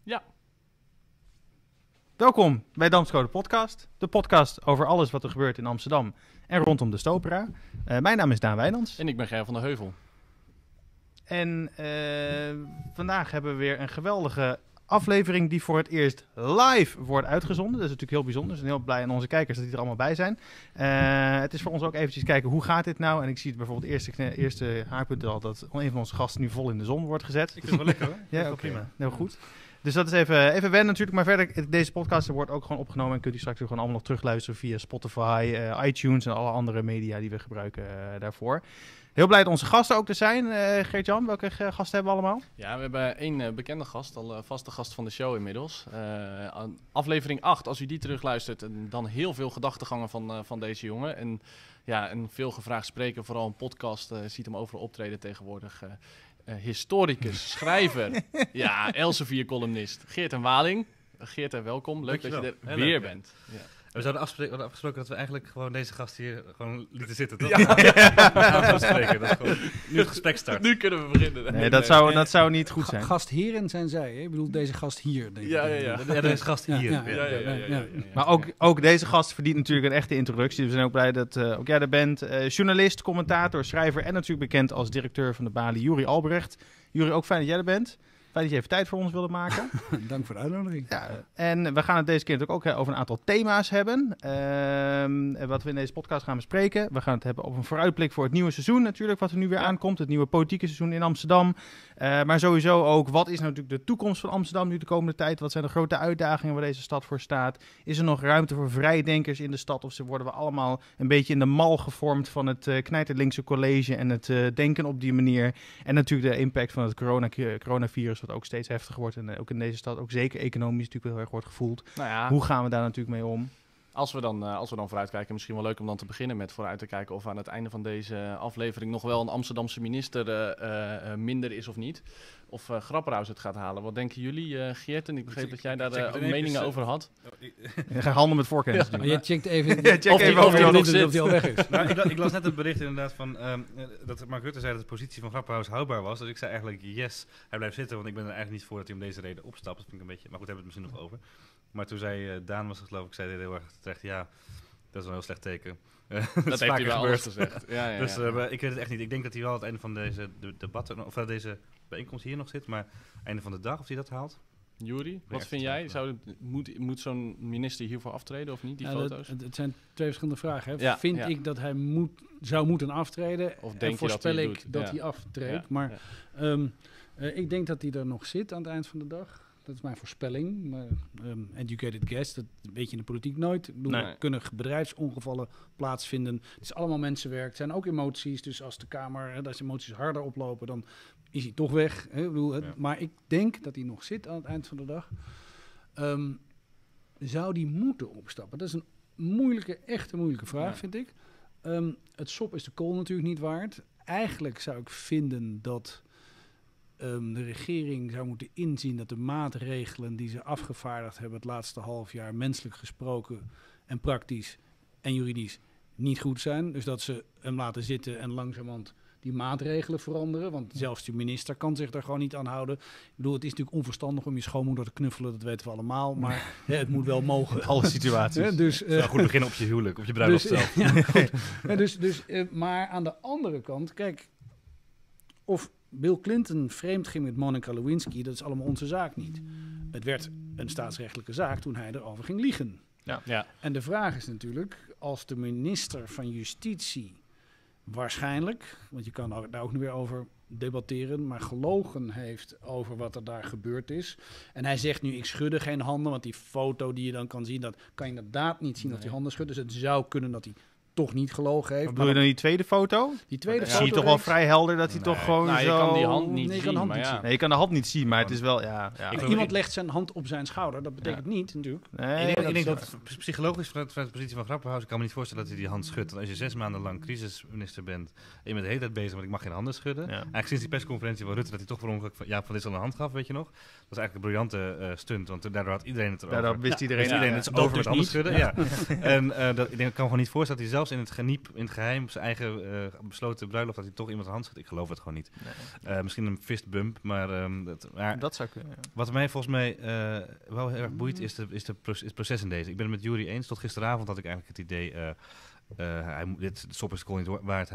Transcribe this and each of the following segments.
Ja. Welkom bij Damscode Podcast. De podcast over alles wat er gebeurt in Amsterdam en rondom de Stopera. Mijn naam is Daan Wijnands. En ik ben Ger van der Heuvel. En vandaag hebben we weer een geweldige aflevering die voor het eerst live wordt uitgezonden. Dat is natuurlijk heel bijzonder. We zijn heel blij aan onze kijkers dat die er allemaal bij zijn. Het is voor ons ook eventjes kijken, hoe gaat dit nou? En ik zie het bijvoorbeeld eerste haarpunt al dat een van onze gasten nu vol in de zon wordt gezet. Ik vind het wel lekker hoor. Ja, oké. Prima. Heel goed. Dus dat is even wennen natuurlijk. Maar verder, deze podcast wordt ook gewoon opgenomen. En kunt u straks gewoon allemaal nog terugluisteren via Spotify, iTunes en alle andere media die we gebruiken daarvoor. Heel blij dat onze gasten ook er zijn. Geert-Jan, welke gasten hebben we allemaal? Ja, we hebben één bekende gast, al vaste gast van de show inmiddels. Aflevering 8, als u die terugluistert, dan heel veel gedachtegangen van deze jongen. En ja, een veel gevraagd spreker, vooral een podcast, ziet hem overal optreden tegenwoordig. Historicus, schrijver, ja, Elsevier-columnist, Geert en Waling. Geert, welkom. Leuk dat je er weer bent. Ja. We zouden afgesproken dat we eigenlijk gewoon deze gast hier gewoon lieten zitten, toch? Ja. Spreken. Dat is gewoon nu het gesprek start. Nu kunnen we beginnen. Nee, dat zou niet goed zijn. Gastheren zijn zij, hè? Ik bedoel deze gast hier, denk ik. Ja, deze gast hier. Ja. Maar ook deze gast verdient natuurlijk een echte introductie. Dus we zijn ook blij dat ook jij er bent. Journalist, commentator, schrijver en natuurlijk bekend als directeur van de Bali, Juri Albrecht. Juri, ook fijn dat jij er bent. Fijn dat je even tijd voor ons wilde maken. Dank voor de uitnodiging. Ja, en we gaan het deze keer natuurlijk ook over een aantal thema's hebben. Wat we in deze podcast gaan bespreken. We gaan het hebben over een vooruitblik voor het nieuwe seizoen natuurlijk. Wat er nu weer aankomt. Het nieuwe politieke seizoen in Amsterdam. Maar sowieso ook, wat is nou natuurlijk de toekomst van Amsterdam nu de komende tijd? Wat zijn de grote uitdagingen waar deze stad voor staat? Is er nog ruimte voor vrijdenkers in de stad? Of worden we allemaal een beetje in de mal gevormd van het knijterlinkse college en het denken op die manier? En natuurlijk de impact van het coronavirus, wat ook steeds heftiger wordt en ook in deze stad, ook zeker economisch natuurlijk heel erg wordt gevoeld. Nou ja, hoe gaan we daar natuurlijk mee om? Als we dan vooruitkijken, misschien wel leuk om dan te beginnen met vooruit te kijken of aan het einde van deze aflevering nog wel een Amsterdamse minister minder is of niet. Of Grapperhaus het gaat halen. Wat denken jullie, Geert? En ik begreep dat jij daar ook meningen over had. Je gaat handelen met voorkennis. Maar je checkt even of hij al weg is. Nou, ik las net het bericht inderdaad van dat Mark Rutte zei dat de positie van Grapperhaus houdbaar was. Dus ik zei eigenlijk yes, hij blijft zitten, want ik ben er eigenlijk niet voor dat hij om deze reden opstapt. Dat vind ik een beetje, maar goed, hebben we het misschien nog over. Maar toen zei Daan, was het geloof ik, zei heel erg terecht, ja, dat is een heel slecht teken. Dat heeft hij wel anders gezegd. Ja. Dus ik weet het echt niet. Ik denk dat hij wel aan het einde van deze debatten, of deze bijeenkomst hier nog zit, maar einde van de dag, of hij dat haalt. Juri, wat vind jij? Moet zo'n minister hiervoor aftreden of niet, die foto's? Het zijn twee verschillende vragen. Hè. Ja, vind ik dat hij zou moeten aftreden? Of denk voorspel je ik dat hij aftreedt? Ja. Maar ik denk dat hij er nog zit aan het eind van de dag. Dat is mijn voorspelling. Maar educated guess, dat weet je in de politiek nooit. Ik bedoel, er kunnen bedrijfsongevallen plaatsvinden. Het is allemaal mensenwerk. Het zijn ook emoties. Dus als de Kamer, als emoties harder oplopen, dan is hij toch weg. Hè? Ik bedoel, maar ik denk dat hij nog zit aan het eind van de dag. Zou die moeten opstappen? Dat is een echt een moeilijke vraag, vind ik. Het sop is de kool natuurlijk niet waard. Eigenlijk zou ik vinden dat de regering zou moeten inzien dat de maatregelen die ze afgevaardigd hebben het laatste half jaar, menselijk gesproken en praktisch en juridisch, niet goed zijn. Dus dat ze hem laten zitten en langzamerhand die maatregelen veranderen. Want zelfs de minister kan zich daar gewoon niet aan houden. Ik bedoel, het is natuurlijk onverstandig om je schoonmoeder te knuffelen, dat weten we allemaal. Maar het moet wel mogen. Alle situaties. Dus, goed beginnen op je huwelijk, op je bruiloft zelf. Ja, goed. Maar aan de andere kant, kijk, of Bill Clinton vreemd ging met Monica Lewinsky, dat is allemaal onze zaak niet. Het werd een staatsrechtelijke zaak toen hij erover ging liegen. Ja. En de vraag is natuurlijk, als de minister van Justitie waarschijnlijk, want je kan daar ook nu weer over debatteren, maar gelogen heeft over wat er daar gebeurd is. En hij zegt nu, ik schudde geen handen, want die foto die je dan kan zien, dat kan je inderdaad niet zien dat hij handen schudt. Dus het zou kunnen dat hij toch niet gelogen heeft. Wat bedoel je dan die tweede foto? Die tweede foto zie je toch wel vrij helder dat hij toch gewoon je zo... kan die hand niet Nee, je zien. kan de hand niet zien. Nee, je kan de hand niet zien, maar het is wel... Iemand legt zijn hand op zijn schouder. Dat betekent niet, natuurlijk. Nee, Ik denk dat psychologisch vanuit de positie van Grapperhaus, ik kan me niet voorstellen dat hij die hand schudt. Want als je 6 maanden lang crisisminister bent en je bent de hele tijd bezig, want ik mag geen handen schudden. Ja. Eigenlijk sinds die persconferentie van Rutte dat hij toch voor ongeluk van Dissel een hand gaf, weet je nog. Dat was eigenlijk een briljante stunt, want daardoor had iedereen het erover. Daardoor wist iedereen het het over dus met handen niet. schudden. Ja. En ik kan me gewoon niet voorstellen dat hij zelfs in het geniep, in het geheim, op zijn eigen besloten bruiloft, dat hij toch iemand de hand schudt. Ik geloof het gewoon niet. Nee. Misschien een fistbump, maar... Dat zou kunnen, ja. Wat mij volgens mij wel heel erg boeit, is het proces in deze. Ik ben het met Juri eens. Tot gisteravond had ik eigenlijk het idee... dit stop is de call niet waard.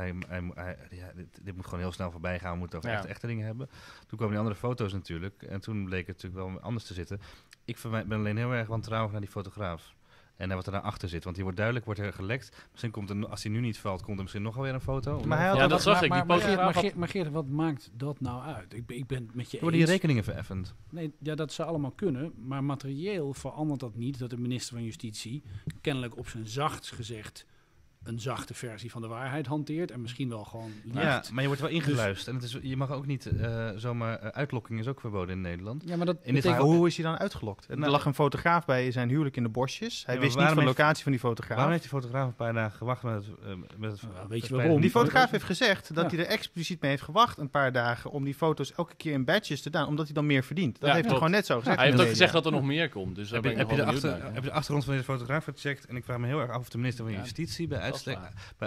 Dit moet gewoon heel snel voorbij gaan. We moeten het over echte dingen hebben. Toen kwamen die andere foto's natuurlijk. En toen bleek het natuurlijk wel anders te zitten. Ik ben alleen heel erg wantrouwig naar die fotograaf. En wat er daarachter zit. Want wordt er gelekt. Misschien komt er, als hij nu niet valt, komt er misschien nog alweer een foto. Maar hij had Ja, dat zag ik. Maar Geert, wat maakt dat nou uit? Ik ben het met je worden eens. die rekeningen vereffend? Nee, ja, dat zou allemaal kunnen. Maar materieel verandert dat niet dat de minister van Justitie kennelijk op zijn zachtst gezegd een zachte versie van de waarheid hanteert. En misschien wel gewoon liegt. Ja, maar je wordt wel ingeluisterd. En je mag ook niet zomaar... uitlokking is ook verboden in Nederland. Ja, maar dat In dit Maar geval- hoe is hij dan uitgelokt? Er lag een fotograaf bij zijn huwelijk in de bosjes. Hij Ja, wist maar niet van de waarom locatie van die fotograaf. Waarom heeft die fotograaf een paar dagen gewacht met het... weet je waarom? Die fotograaf heeft gezegd dat Ja. hij er expliciet mee heeft gewacht een paar dagen om die foto's elke keer in badges te doen, omdat hij dan meer verdient. Dat heeft hij klopt. gewoon net zo gezegd. Hij heeft in ook de gezegd media. dat er nog meer komt. Dus daar ben ik Heb nog je wel de benieuwd naar. heb je de achtergrond van deze fotograaf gecheckt? En ik vraag me heel erg af of de minister van Justitie bij uitstek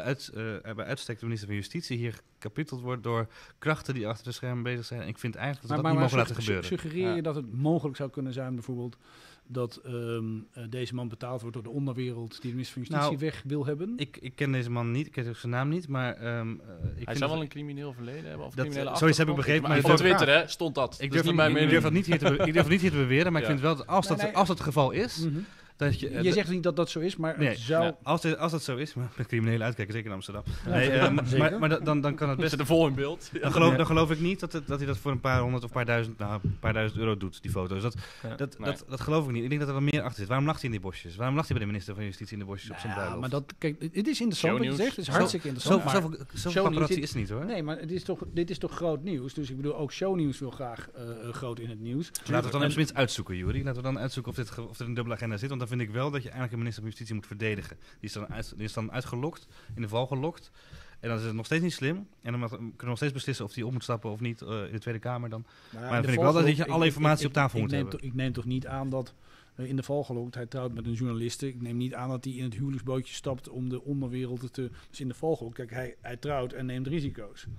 de minister van Justitie hier gekapiteld wordt door krachten die achter de schermen bezig zijn. En ik vind eigenlijk dat we dat niet mogen laten gebeuren. Suggereer je dat het mogelijk zou kunnen zijn bijvoorbeeld dat deze man betaald wordt door de onderwereld die de minister van Justitie Nou, weg wil hebben? Ik ken deze man niet, ik ken zijn naam niet, maar ik Hij vind zou wel een crimineel verleden hebben. Of dat- criminele zoiets heb ik achtergrond. begrepen, Maar maar op ik durf- Twitter hè, stond dat. Ik Dus durf, niet mijn ik durf mening. dat niet hier te beweren, maar ik Ja. vind wel dat als dat het geval is, Mhm. dat je... Je zegt niet dat dat zo is, maar Nee, het zou... ja. als dat zo is, maar met criminelen uitkijken, zeker in Amsterdam. Ja, Nee, zeker. maar dan kan het best... Zit er vol in beeld. Ja. Dan geloof ik niet dat hij dat voor een paar honderd of een paar duizend euro doet, die foto's. Dat geloof ik niet. Ik denk dat er meer achter zit. Waarom lacht hij in die bosjes? Waarom lacht hij bij de minister van Justitie in de bosjes op zijn Ja, bruiloft? maar het is interessant wat je Shownieuws. zegt. Het is hartstikke interessant. maar Zoveel shownieuws paparazzi is het niet hoor. Nee, maar dit is toch groot nieuws. Dus ik bedoel, ook shownieuws wil graag groot in het nieuws. Laten we het dan even uitzoeken, Juri. Laten we dan uitzoeken of er een dubbele agenda zit. Want dan vind ik wel dat je eigenlijk een minister van Justitie moet verdedigen. Die is dan uitgelokt, in de val gelokt. En dan is het nog steeds niet slim. En dan kunnen we nog steeds beslissen of hij op moet stappen of niet in de Tweede Kamer dan. Maar dan vind ik wel dat je alle informatie op tafel moet hebben. Ik neem toch niet aan dat in de val gelokt, hij trouwt met een journaliste. Ik neem niet aan dat hij in het huwelijksbootje stapt om de onderwereld te... Dus in de val gelokt. Kijk, hij trouwt en neemt risico's.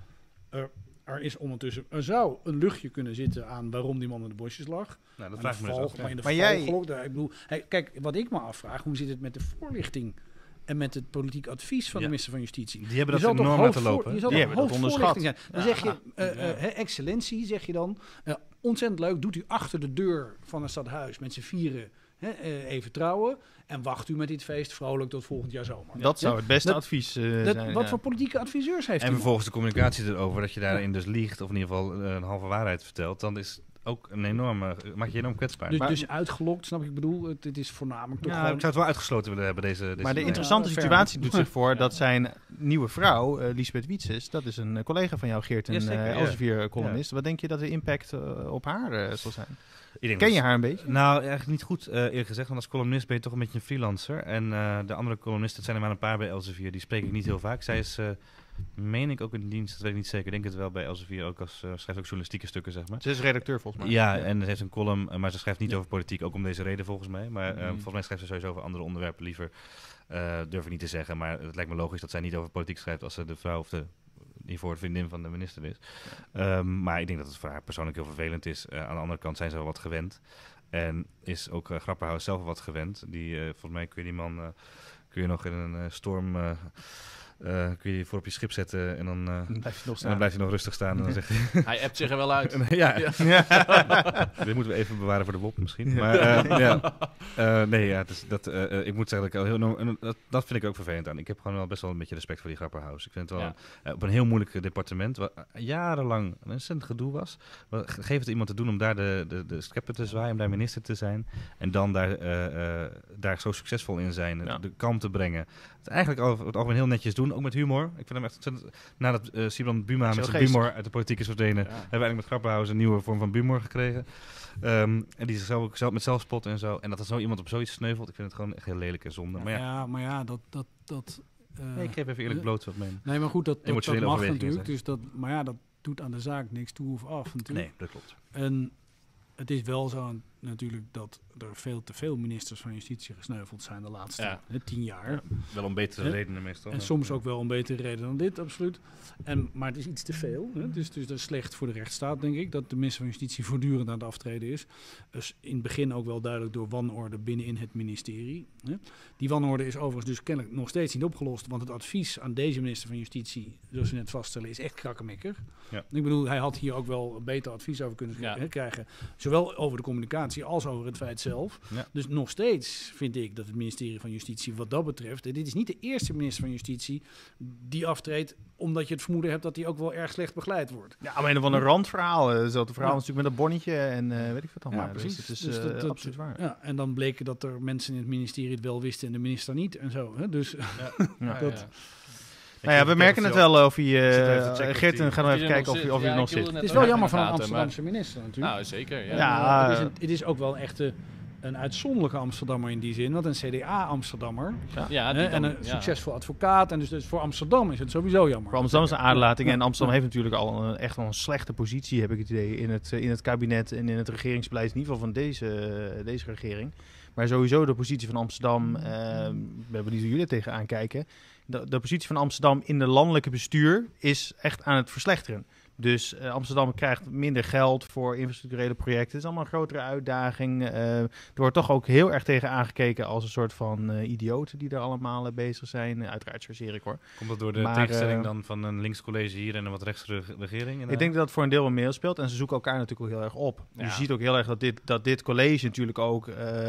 Er zou een luchtje kunnen zitten aan waarom die man in de bosjes lag. Nou, dat Aan vraag ik de me dus val- af. Maar in de Maar val jij- gelokt, ik bedoel, kijk, wat ik me afvraag, hoe zit het met de voorlichting en met het politiek advies van de Ja. minister van Justitie? Die hebben Je dat zal toch enorm laten hoofdvoor- lopen. Je zal Die toch hebben dat hoofdvoorlichting zijn. Dan Ja. zeg je, excellentie, zeg je dan. Ontzettend leuk, doet u achter de deur van een stadhuis met z'n vieren even trouwen. En wacht u met dit feest vrolijk tot volgend jaar zomer. Dat zou het beste Dat- advies Dat, zijn. wat ja. voor politieke adviseurs heeft En u? vervolgens de communicatie erover, dat je daarin dus liegt, of in ieder geval een halve waarheid vertelt, dan is ook een enorme, maak je enorm kwetsbaar. Dus uitgelokt, snap ik? Ik bedoel, het is voornamelijk toch Ja, gewoon... ik zou het wel uitgesloten willen hebben, deze Maar de nee. interessante fair situatie doet zich voor dat zijn nieuwe vrouw, Lisbeth Wietses, dat is een collega van jou, Geert, Ja, een zeker, ja. Elsevier-columnist. Wat denk je dat de impact op haar zal zijn? Ik denk Ken dat- je haar een beetje? Nou, eigenlijk niet goed eerlijk gezegd, want als columnist ben je toch een beetje een freelancer. En de andere columnisten, het zijn er maar een paar bij Elsevier, die spreek ik niet heel vaak. Zij is, meen ik, ook in dienst, dat weet ik niet zeker, ik denk het wel bij Elsevier, ook als schrijft ook journalistieke stukken, zeg maar. Ze is redacteur volgens mij. Ja, en ze heeft een column, maar ze schrijft niet Ja. over politiek, ook om deze reden volgens mij. Maar Mhm. volgens mij schrijft ze sowieso over andere onderwerpen liever. Durf ik niet te zeggen, maar het lijkt me logisch dat zij niet over politiek schrijft als ze de vrouw of de hiervoor de vriendin van de minister is. Maar ik denk dat het voor haar persoonlijk heel vervelend is. Aan de andere kant zijn ze wel wat gewend. En is ook Grapperhaus zelf wel wat gewend. Volgens mij kun je die man kun je nog in een storm... kun je die voor op je schip zetten en dan, Dan blijf je nog en dan staan. blijft hij nog rustig staan. En dan zegt hij... Hij appt zich er wel uit. ja, Ja. dit moeten we even bewaren voor de WOP misschien. Maar ik moet zeggen dat ik al heel... Dat vind ik ook vervelend aan. Ik heb gewoon wel best wel een beetje respect voor die Grapperhaus. Ik vind het wel op een heel moeilijk departement, wat jarenlang een ontzettend gedoe was. Geef het iemand te doen om daar de scepter te zwaaien, om daar minister te zijn. En dan daar zo succesvol in zijn, de kalm te brengen. Het eigenlijk over het algemeen heel netjes doen, ook met humor. Ik vind hem echt ontzettend... Nadat Sibran Buma met zijn humor uit de politiek is verdwenen, hebben we eigenlijk met Grapperhaus een nieuwe vorm van humor gekregen. En die zichzelf ook zelf met zelfspot en zo. En dat er zo iemand op zoiets sneuvelt, ik vind het gewoon echt heel lelijk en zonde. Maar ja, dat nee, ik geef even eerlijk bloot wat meen. nee, maar goed, dat Emotionele mag overwegingen natuurlijk. Dus maar ja, dat doet aan de zaak niks toe of af natuurlijk. Nee, dat klopt. En het is wel zo, natuurlijk dat er veel te veel ministers van Justitie gesneuveld zijn de laatste 10 jaar. Ja, wel om betere redenen meestal. En soms ook wel om betere reden dan dit, absoluut. Maar het is iets te veel. Hè? Dus dat is slecht voor de rechtsstaat, denk ik, dat de minister van Justitie voortdurend aan het aftreden is. Dus in het begin ook wel duidelijk door wanorde binnenin het ministerie. Hè? Die wanorde is overigens dus kennelijk nog steeds niet opgelost, want het advies aan deze minister van Justitie, zoals we net vaststellen, is echt krakkemikker. Ja. Ik bedoel, hij had hier ook wel een beter advies over kunnen krijgen. Zowel over de communicatie als over het feit zelf. Ja. Dus nog steeds vind ik dat het ministerie van Justitie wat dat betreft, dit is niet de eerste minister van Justitie die aftreedt omdat je het vermoeden hebt dat hij ook wel erg slecht begeleid wordt. Ja, maar een van een randverhaal. Hetzelfde verhaal natuurlijk met dat bonnetje en weet ik wat allemaal. Ja, precies. Dus het is absoluut waar. Ja, en dan bleek dat er mensen in het ministerie het wel wisten en de minister niet en zo. Hè? Dus Nou ja, we merken het wel of hij... Geert, gaan we even kijken of hij er nog zit. Het is wel jammer van een Amsterdamse minister natuurlijk. Nou, zeker. Het is ook wel echt een uitzonderlijke Amsterdammer in die zin. Want een CDA-Amsterdammer en een succesvol advocaat. En dus voor Amsterdam is het sowieso jammer. Voor Amsterdam is een aderlating. En Amsterdam heeft natuurlijk al echt wel een slechte positie, heb ik het idee, in het kabinet en in het regeringsbeleid. In ieder geval van deze regering. Maar sowieso de positie van Amsterdam, we hebben niet hoe jullie tegenaan kijken. De positie van Amsterdam in de landelijke bestuur is echt aan het verslechteren. Dus Amsterdam krijgt minder geld voor infrastructurele projecten. Het is allemaal een grotere uitdaging. Er wordt toch ook heel erg tegen aangekeken als een soort van idioten die er allemaal bezig zijn. Uiteraard chargeer ik hoor. Komt dat door de tegenstelling dan van een linkscollege hier en een wat rechtse regering? Ik denk dat het voor een deel wel meespeelt. En ze zoeken elkaar natuurlijk ook heel erg op. Ja. Je ziet ook heel erg dat dit college natuurlijk ook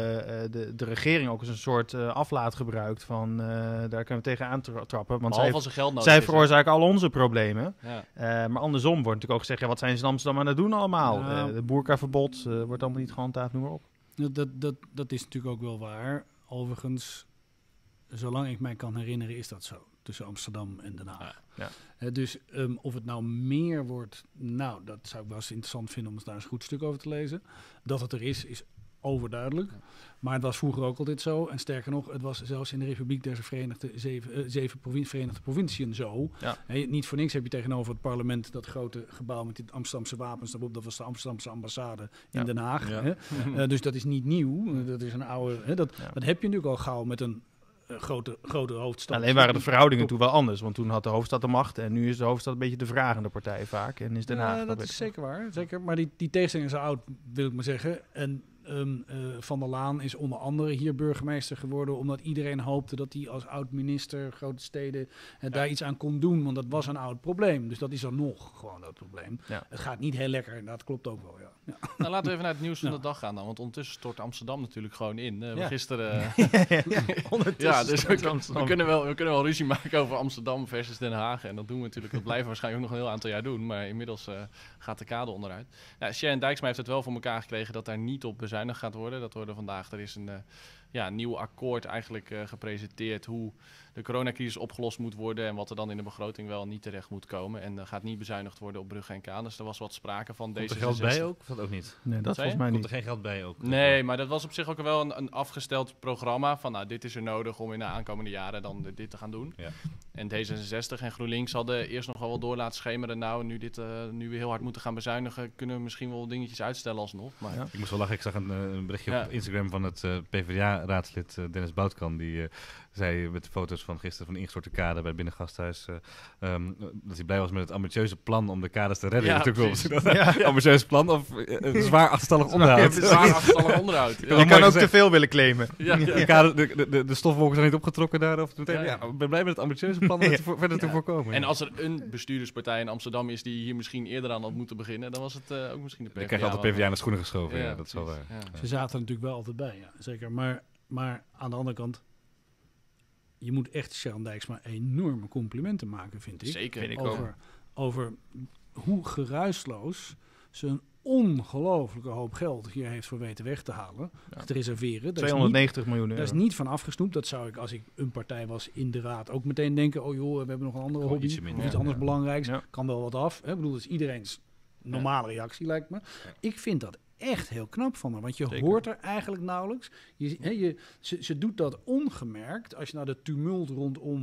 de regering ook als een soort aflaat gebruikt. Van daar kunnen we tegenaan trappen. Want zij veroorzaken al onze problemen. Ja. Maar andersom wordt natuurlijk ook gezegd, wat zijn ze in Amsterdam aan het doen allemaal? Ja. De boerkaverbod wordt allemaal niet gehandhaafd, noem maar op. Dat is natuurlijk ook wel waar. Overigens, zolang ik mij kan herinneren, is dat zo. Tussen Amsterdam en Den Haag. Ja. Dus of het nou meer wordt, dat zou ik wel eens interessant vinden om daar eens een goed stuk over te lezen. Dat het er is overduidelijk. Maar het was vroeger ook altijd zo. En sterker nog, het was zelfs in de Republiek der zeven Verenigde Provinciën zo. Ja. Niet voor niks heb je tegenover het parlement dat grote gebouw met die Amsterdamse wapens daarop. Dat was de Amsterdamse ambassade in Den Haag. Ja. Hè? Dus dat is niet nieuw. Dat is een oude... Dat heb je natuurlijk al gauw met een grote hoofdstad. Alleen waren de verhoudingen toen wel anders. Want toen had de hoofdstad de macht. En nu is de hoofdstad een beetje de vragende partij vaak. En is Den Haag... dat is zeker waar. Zeker. Maar die tegenstelling is oud, wil ik maar zeggen. En Van der Laan is onder andere hier burgemeester geworden, omdat iedereen hoopte dat hij als oud-minister grote steden daar iets aan kon doen, want dat was een oud probleem. Dus dat is er nog gewoon dat probleem. Ja. Het gaat niet heel lekker, dat klopt ook wel. Ja. Nou, laten we even naar het nieuws van de dag gaan dan, want ondertussen stort Amsterdam natuurlijk gewoon in. Gisteren... dus we kunnen wel ruzie maken over Amsterdam versus Den Haag en dat doen we natuurlijk. Dat blijven we waarschijnlijk ook nog een heel aantal jaar doen, maar inmiddels gaat de kade onderuit. Sharon Dijksma heeft het wel voor elkaar gekregen dat daar niet op bezuinigd gaat worden. Dat hoorde vandaag. Er is een nieuw akkoord eigenlijk gepresenteerd hoe de coronacrisis opgelost moet worden en wat er dan in de begroting wel niet terecht moet komen. En gaat niet bezuinigd worden op bruggen en kaders. Er was wat sprake van deze. Komt er geld bij ook? Of dat ook niet? Nee, dat volgens mij niet. Komt er geen geld bij ook? Nee, maar dat was op zich ook wel een afgesteld programma van dit is er nodig om in de aankomende jaren dan dit te gaan doen. Ja. En D66 en GroenLinks hadden eerst nog wel door laten schemeren. Nou, nu we heel hard moeten gaan bezuinigen, kunnen we misschien wel dingetjes uitstellen alsnog. Maar... Ja. Ik moest wel lachen. Ik zag een berichtje op Instagram van het PvdA-raadslid Dennis Boutkan. Die zei met de foto's van gisteren van de ingestorte kade bij het Binnengasthuis dat hij blij was met het ambitieuze plan om de kaders te redden. Ja, ambitieus plan of zwaar achterstallig onderhoud. Zwaar achterstallig onderhoud. Je kan ook te veel willen claimen. De stofwolken zijn niet opgetrokken daar. Of meteen, ik ben blij met het ambitieuze plan om het verder te voorkomen. En als er een bestuurderspartij in Amsterdam is die hier misschien eerder aan had moeten beginnen, dan was het ook misschien de PvdA. Dan krijg je altijd PvdA naar schoenen geschoven. Dat is wel waar. Ze zaten er natuurlijk wel altijd bij, zeker. Maar aan de andere kant, je moet echt Sharon Dijksma enorme complimenten maken, vind ik. Zeker, vind ik over hoe geruisloos ze een ongelooflijke hoop geld hier heeft voor weten weg te halen, te reserveren. 290 miljoen euro. Dat is niet van afgesnoept. Dat zou ik, als ik een partij was in de raad, ook meteen denken, we hebben nog een andere hobby, of iets anders belangrijks. Ja. Kan wel wat af. Ik bedoel, dat is iedereen's normale reactie, lijkt me. Ja. Ik vind dat echt heel knap van haar, want je hoort er eigenlijk nauwelijks. Ze doet dat ongemerkt. Als je naar de tumult rondom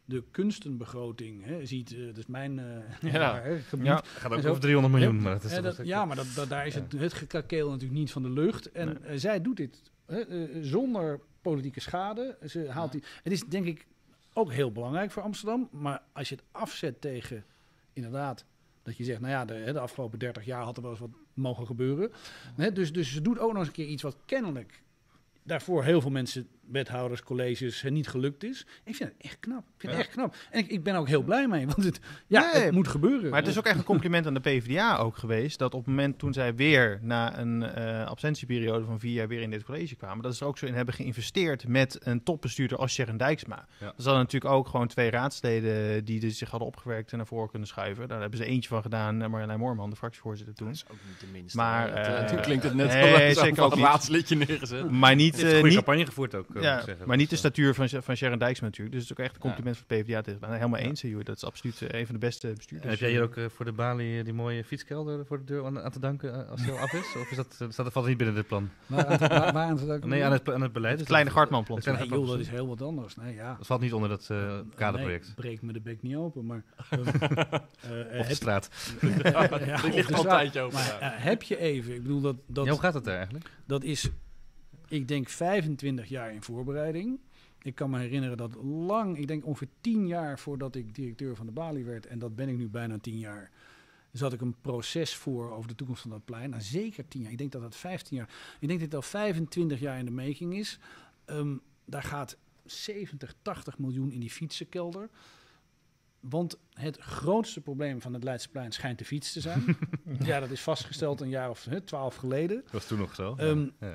de kunstenbegroting ziet, dus mijn Ja. gebied. Ja. Gaat ook En zo. over 300 miljoen. Ja, Maar dat is toch dat, wel- ja, maar daar is het gekrakeel natuurlijk niet van de lucht. En zij doet dit zonder politieke schade. Ze haalt die. Het is denk ik ook heel belangrijk voor Amsterdam. Maar als je het afzet tegen, inderdaad, dat je zegt, nou ja, de afgelopen 30 jaar had er wel eens wat mogen gebeuren. Dus ze doet ook nog eens een keer iets wat kennelijk daarvoor heel veel mensen, wethouders, colleges, niet gelukt is. Ik vind het echt knap. En ik ben ook heel blij mee, want het moet gebeuren. Maar het is ook echt een compliment aan de PvdA ook geweest, dat op het moment toen zij weer na een absentieperiode van 4 jaar weer in dit college kwamen, dat ze er ook zo in hebben geïnvesteerd met een topbestuurder als Sharon Dijksma. Ja. Ze hadden natuurlijk ook gewoon 2 raadsleden die zich hadden opgewerkt en naar voren kunnen schuiven. Daar hebben ze eentje van gedaan, Marjolein Moorman, de fractievoorzitter toen. Dat is ook niet de minste. Maar, toen klinkt het net nee, zo zeker van ook een niet. raadslidje neergezet. Maar niet, Ze heeft een goede niet, campagne gevoerd ook, moet ik zeggen. maar niet de Dat, statuur van Sharon Dijksma natuurlijk. Dus het is ook echt een compliment voor de PvdA. Het is helemaal eens, joh. Dat is absoluut een van de beste En bestuurders. heb jij hier ook voor de balie die mooie fietskelder voor de deur aan te danken als hij al af is? Of is dat valt niet binnen dit plan? Waar aan te danken? Nee, aan het beleid. Het kleine Gartman-plan. Het kleine Nee, joh, dat is heel wat anders. Nee, ja. Dat valt niet onder dat kaderproject. Nee, breek me de bek niet open, maar... Op de straat. Die ligt al een tijdje open. Maar ja. heb je even, ik bedoel Ja, hoe gaat het daar eigenlijk? dat is, ik denk 25 jaar in voorbereiding. Ik kan me herinneren dat ik denk ongeveer 10 jaar voordat ik directeur van de Balie werd, en dat ben ik nu bijna 10 jaar, zat ik een proces voor over de toekomst van dat plein. Nou, zeker 10 jaar. Ik denk dat dat 15 jaar... Ik denk dat het al 25 jaar in de making is. Daar gaat 70, 80 miljoen in die fietsenkelder. Want het grootste probleem van het Leidseplein schijnt de fiets te zijn. Ja, dat is vastgesteld een jaar of 12 geleden. Dat was toen nog zo. Ja.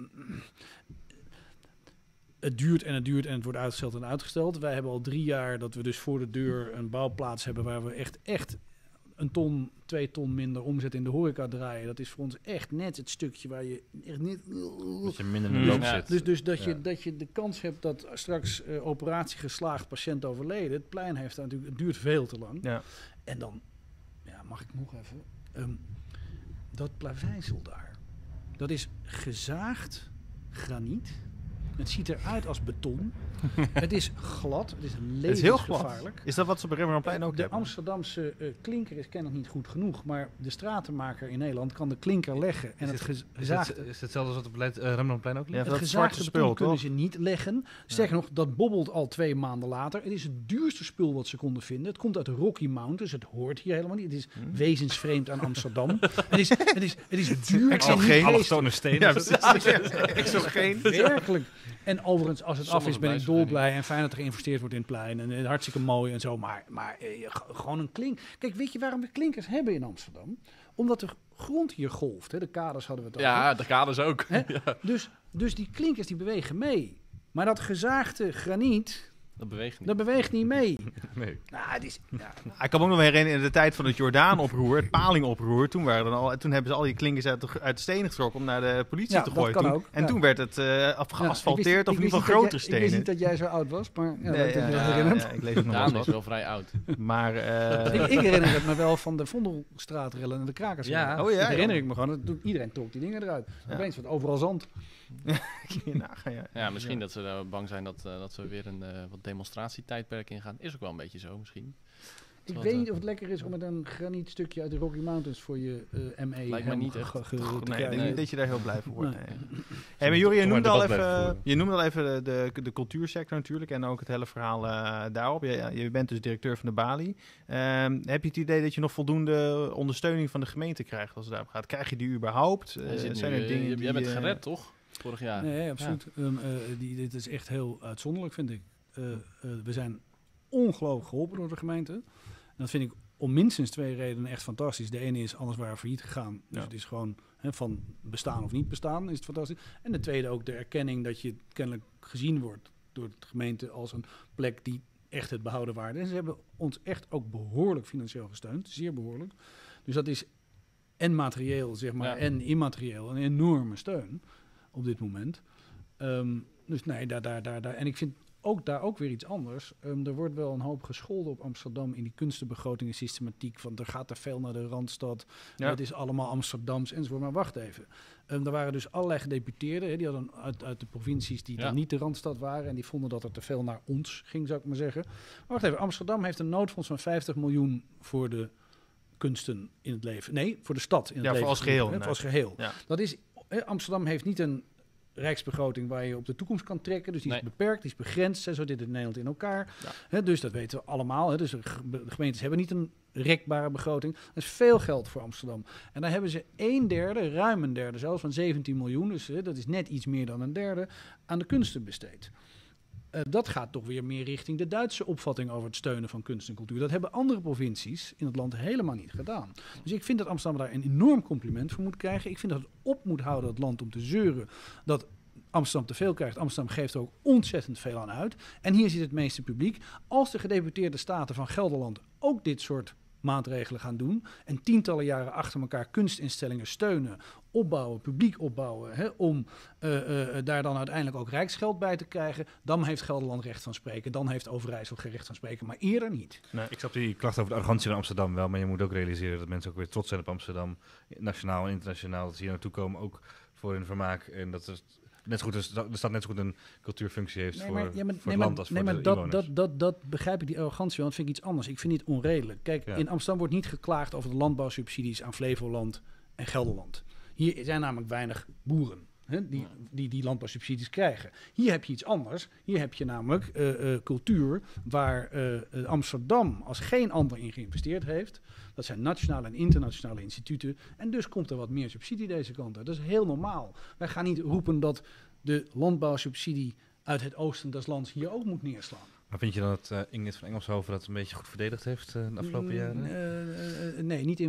Het duurt en het duurt en het wordt uitgesteld en uitgesteld. Wij hebben al 3 jaar dat we dus voor de deur een bouwplaats hebben waar we echt 1 ton, 2 ton minder omzet in de horeca draaien. Dat is voor ons echt net het stukje waar je echt niet... Dat je minder in de loop Ja. zit. Dus dat, Ja. dat je de kans hebt dat straks operatie geslaagd, patiënt overleden. Het plein heeft daar natuurlijk, het duurt veel te lang. Ja. En dan, ja, mag ik nog even? Dat plaveisel daar, dat is gezaagd graniet. Het ziet eruit als beton. Het is glad, het is Het is heel glad. levensgevaarlijk. Is dat wat ze op Rembrandtplein ook De hebben? Amsterdamse klinker is kennelijk niet goed genoeg, maar de stratenmaker in Nederland kan de klinker leggen en het gezaagde... Is het hetzelfde als wat op Rembrandtplein ook ligt? Ja, Het dat gezaagde zwarte beton spul, kunnen toch? ze niet leggen. Sterker nog, dat bobbelt al 2 maanden later. Het is het duurste spul wat ze konden vinden. Het komt uit de Rocky Mountains. Het hoort hier helemaal niet. Het is wezensvreemd aan Amsterdam. Het is duur. Exogeen. Allochtone steen. Ja, is precies. het. Exogeen. Werkelijk. En overigens, als het af Zonder is, ben ik bedrijfsvereniging. dolblij. En fijn dat er geïnvesteerd wordt in het plein. En hartstikke mooi en zo. Maar gewoon een klink. Kijk, weet je waarom we klinkers hebben in Amsterdam? Omdat de grond hier golft. Hè? De kaders hadden we het over. Ja, de kaders ook. Hè? Dus die klinkers die bewegen mee. Maar dat gezaagde graniet, Dat beweegt niet. dat beweegt niet mee. Nee. Nou, het is... Ja, Ik kan me ook nog wel herinneren in de tijd van het Jordaan-oproer, het Paling-oproer. Toen hebben ze al die klinkers uit de stenen getrokken om naar de politie Ja, te dat gooien. kan Toen. ook, En ja. toen werd het geasfalteerd, of in ieder geval grotere Ik wist stenen. niet dat jij zo oud was, maar ja, Nee, dat ik me ja, herinnerd. ja, ik lees ook nog wel Daan eens is wat. wel vrij oud. Maar, Ik herinner het me wel van de Vondelstraatrellen en de krakers. Ja. Oh ja, Dat herinner ja. ik me gewoon. Iedereen trok die dingen eruit. Ja. Opeens wordt overal zand. Ja, misschien dat ze daar bang zijn dat we weer een wat demonstratietijdperk ingaan. Is ook wel een beetje zo, misschien. Ik Wat, weet niet of het lekker is om met een granietstukje uit de Rocky Mountains voor je ME Lijkt me niet echt. te Nee, ik krijgen. denk niet dat je daar heel blij van wordt. Nee. Nee. Hey, maar Juri, je Toch maar noemde al debat blijven even, voeren. je noemde al even de cultuursector natuurlijk en ook het hele verhaal daarop. Je bent dus directeur van de Balie. Heb je het idee dat je nog voldoende ondersteuning van de gemeente krijgt als het daarop gaat? Krijg je die überhaupt? Zijn er dingen die... Jij bent gered, toch? Vorig jaar. Nee, absoluut. Dit is echt heel uitzonderlijk, vind ik. We zijn ongelooflijk geholpen door de gemeente. En dat vind ik om minstens 2 redenen echt fantastisch. De ene is, anders waren we failliet gegaan. Dus Ja. het is gewoon van bestaan of niet bestaan, is het fantastisch. En de tweede ook de erkenning dat je kennelijk gezien wordt door de gemeente als een plek die echt het behouden waarde. En ze hebben ons echt ook behoorlijk financieel gesteund. Zeer behoorlijk. Dus dat is en materieel, zeg maar, Ja. en immaterieel een enorme steun op dit moment. Dus nee, daar. En ik vind ook weer iets anders. Er wordt wel een hoop gescholden op Amsterdam in die kunstenbegrotingen systematiek. Want er gaat te veel naar de Randstad. Ja. Het is allemaal Amsterdams enzovoort. Maar wacht even. Er waren dus allerlei gedeputeerden, hè, die hadden uit de provincies die dan niet de Randstad waren. En die vonden dat er te veel naar ons ging, zou ik maar zeggen. Maar wacht even, Amsterdam heeft een noodfonds van 50 miljoen voor de kunsten in het leven. Nee, voor de stad in het leven. Voor als geheel. Voor als geheel. Ja. Dat is, Amsterdam heeft niet een rijksbegroting waar je op de toekomst kan trekken. Dus die is beperkt, die is begrensd. Zo zit het in Nederland in elkaar. Ja. Dus dat weten we allemaal. Dus de gemeentes hebben niet een rekbare begroting. Dat is veel geld voor Amsterdam. En daar hebben ze ruim een derde zelfs, van 17 miljoen. Dus dat is net iets meer dan een derde, aan de kunsten besteed. Dat gaat toch weer meer richting de Duitse opvatting over het steunen van kunst en cultuur. Dat hebben andere provincies in het land helemaal niet gedaan. Dus ik vind dat Amsterdam daar een enorm compliment voor moet krijgen. Ik vind dat het op moet houden, het land, om te zeuren dat Amsterdam te veel krijgt. Amsterdam geeft er ook ontzettend veel aan uit. En hier zit het meeste publiek. Als de gedeputeerde staten van Gelderland ook dit soort maatregelen gaan doen en tientallen jaren achter elkaar kunstinstellingen steunen, opbouwen, publiek opbouwen, om daar dan uiteindelijk ook rijksgeld bij te krijgen, dan heeft Gelderland recht van spreken, dan heeft Overijssel recht van spreken, maar eerder niet. Nee, ik snap die klacht over de arrogantie van Amsterdam wel, maar je moet ook realiseren dat mensen ook weer trots zijn op Amsterdam, nationaal en internationaal, dat ze hier naartoe komen, ook voor hun vermaak, en dat er net zo goed de stad net zo goed een cultuurfunctie heeft voor het land als voor de inwoners. Dat begrijp ik, die arrogantie wel. Dat vind ik iets anders. Ik vind het onredelijk. Kijk, in Amsterdam wordt niet geklaagd over de landbouwsubsidies aan Flevoland en Gelderland. Hier zijn namelijk weinig boeren die landbouwsubsidies krijgen. Hier heb je iets anders. Hier heb je namelijk cultuur waar Amsterdam als geen ander in geïnvesteerd heeft. Dat zijn nationale en internationale instituten. En dus komt er wat meer subsidie deze kant uit. Dat is heel normaal. Wij gaan niet roepen dat de landbouwsubsidie uit het oosten des lands hier ook moet neerslaan. Maar vind je dan dat Ingrid van Engelshoven dat een beetje goed verdedigd heeft de afgelopen jaren? Nee, niet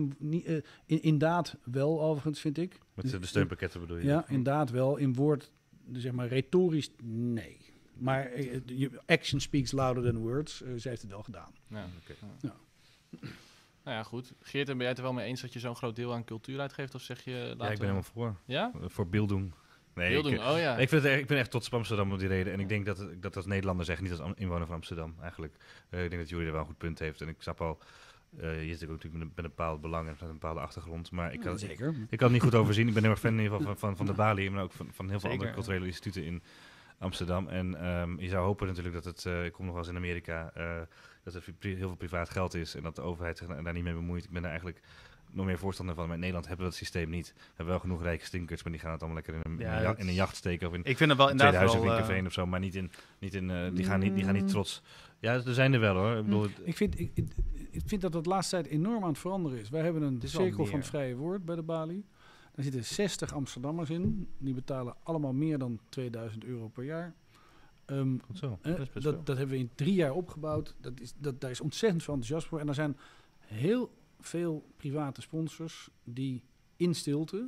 inderdaad wel overigens, vind ik. Met de steunpakketten bedoel je? Ja, inderdaad wel. In woord, zeg maar retorisch, nee. Maar action speaks louder than words. Ze heeft het wel gedaan. Ja, ja. Nou ja, goed. Geert, ben jij het er wel mee eens dat je zo'n groot deel aan cultuur uitgeeft? Of zeg je... Ja, ik ben helemaal voor. Ja? Voor Bildung. Nee, ik ben echt trots op Amsterdam om die reden. En ik denk dat als Nederlander zeg, niet als inwoner van Amsterdam eigenlijk. Ik denk dat Jury er wel een goed punt heeft. En ik snap al, je zit ook natuurlijk met een bepaald belang en met een bepaalde achtergrond. Maar ik kan het niet goed overzien. Ik ben heel erg fan in ieder geval van de Bali, maar ook van heel veel andere culturele instituten in Amsterdam. En je zou hopen natuurlijk dat het, ik kom nog wel eens in Amerika, dat er heel veel privaat geld is en dat de overheid zich daar niet mee bemoeit. Ik ben daar eigenlijk nog meer voorstander van. Maar in Nederland hebben we dat systeem niet. We hebben wel genoeg rijke stinkers, maar die gaan het allemaal lekker in een jacht steken. Of in ik vind het wel een tweede huis of in Café of zo, maar die gaan niet trots. Ja, er zijn er wel hoor. Ik bedoel, ik vind dat het laatste tijd enorm aan het veranderen is. Wij hebben een cirkel van het vrije woord bij de Bali. Daar zitten 60 Amsterdammers in. Die betalen allemaal meer dan €2000 per jaar. Goed zo. Dat hebben we in 3 jaar opgebouwd. Daar is ontzettend veel enthousiasme voor. En er zijn heel veel private sponsors die in stilte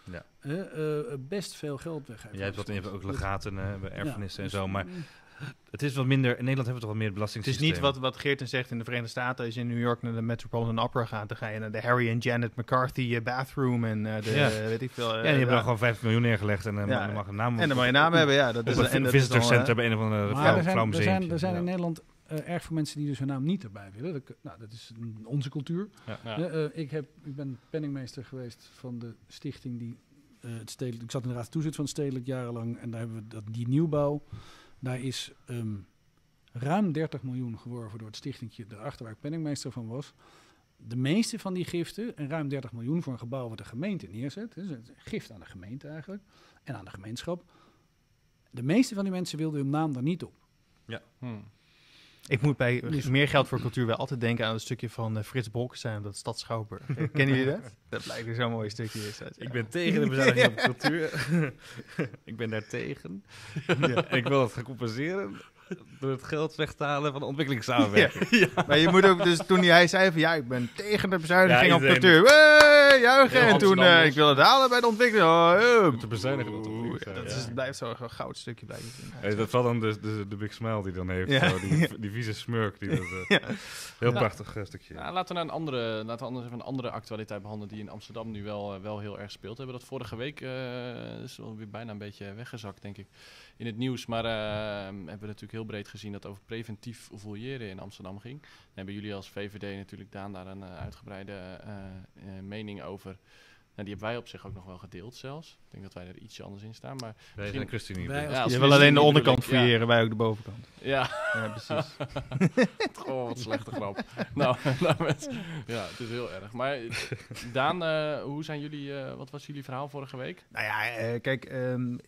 best veel geld weggeven. Jij hebt ook legaten bij erfenissen en zo, maar het is wat minder. In Nederland hebben we toch wel meer belastingsysteem. Het is niet wat Geerten zegt in de Verenigde Staten. Als je in New York naar de Metropolitan Opera gaat, dan ga je naar de Harry en Janet McCarthy bathroom en weet ik veel. Ja, die hebben dan gewoon 5 miljoen neergelegd en dan mag een naam. En dan mag je naam hebben, ja. Dat is een visitorcenter bij een of andere vrouwmuseum. Er zijn in Nederland erg veel mensen die dus hun naam niet erbij willen. Dat is onze cultuur. Ja. Ik ben penningmeester geweest van de stichting die het stedelijk. Ik zat in de raad toezicht van het stedelijk jarenlang en daar hebben we die nieuwbouw. Daar is ruim 30 miljoen geworven door het stichtingje daarachter waar ik penningmeester van was. De meeste van die giften, en ruim 30 miljoen voor een gebouw wat de gemeente neerzet, dus een gift aan de gemeente eigenlijk en aan de gemeenschap. De meeste van die mensen wilden hun naam daar niet op. Ja. Ik moet bij meer geld voor cultuur wel altijd denken aan een stukje van Frits Bolkestein, dat Stad Schouwburg. Kennen jullie dat? Dat blijkt weer zo'n mooi stukje. Ik ben tegen de bezuiniging op cultuur. Ik ben daar tegen. Ja. En ik wil het gaan compenseren door het geld weg te halen van de ontwikkelingssamenwerking. Ja. Maar je moet ook, dus toen hij zei van ik ben tegen de bezuiniging op cultuur. Juichen. En toen ik wil het halen bij de ontwikkeling. Te bezuinigen op de ontwikkeling. Het blijft zo'n goud stukje bij je. Dat valt dan de big smile die dan heeft. Ja. Zo, die vieze smurk. Heel prachtig stukje. Nou, laten we even een andere actualiteit behandelen die in Amsterdam nu wel heel erg speelt. We hebben dat vorige week, is wel weer bijna een beetje weggezakt denk ik, in het nieuws. Maar hebben we natuurlijk heel breed gezien dat over preventief fouilleren in Amsterdam ging. Dan hebben jullie als VVD natuurlijk, Daan, daar een uitgebreide mening over. die hebben wij op zich ook nog wel gedeeld zelfs. Ik denk dat wij er ietsje anders in staan. Maar Wij zijn ChristenUnie. Wij als Ja, Je als wil alleen de bedoel onderkant ik, fouilleren, wij ook de bovenkant. ja, Ja, precies. gewoon wat slechte grap. Ja, het is heel erg. Maar Daan, hoe zijn jullie, wat was jullie verhaal vorige week? Nou ja, kijk,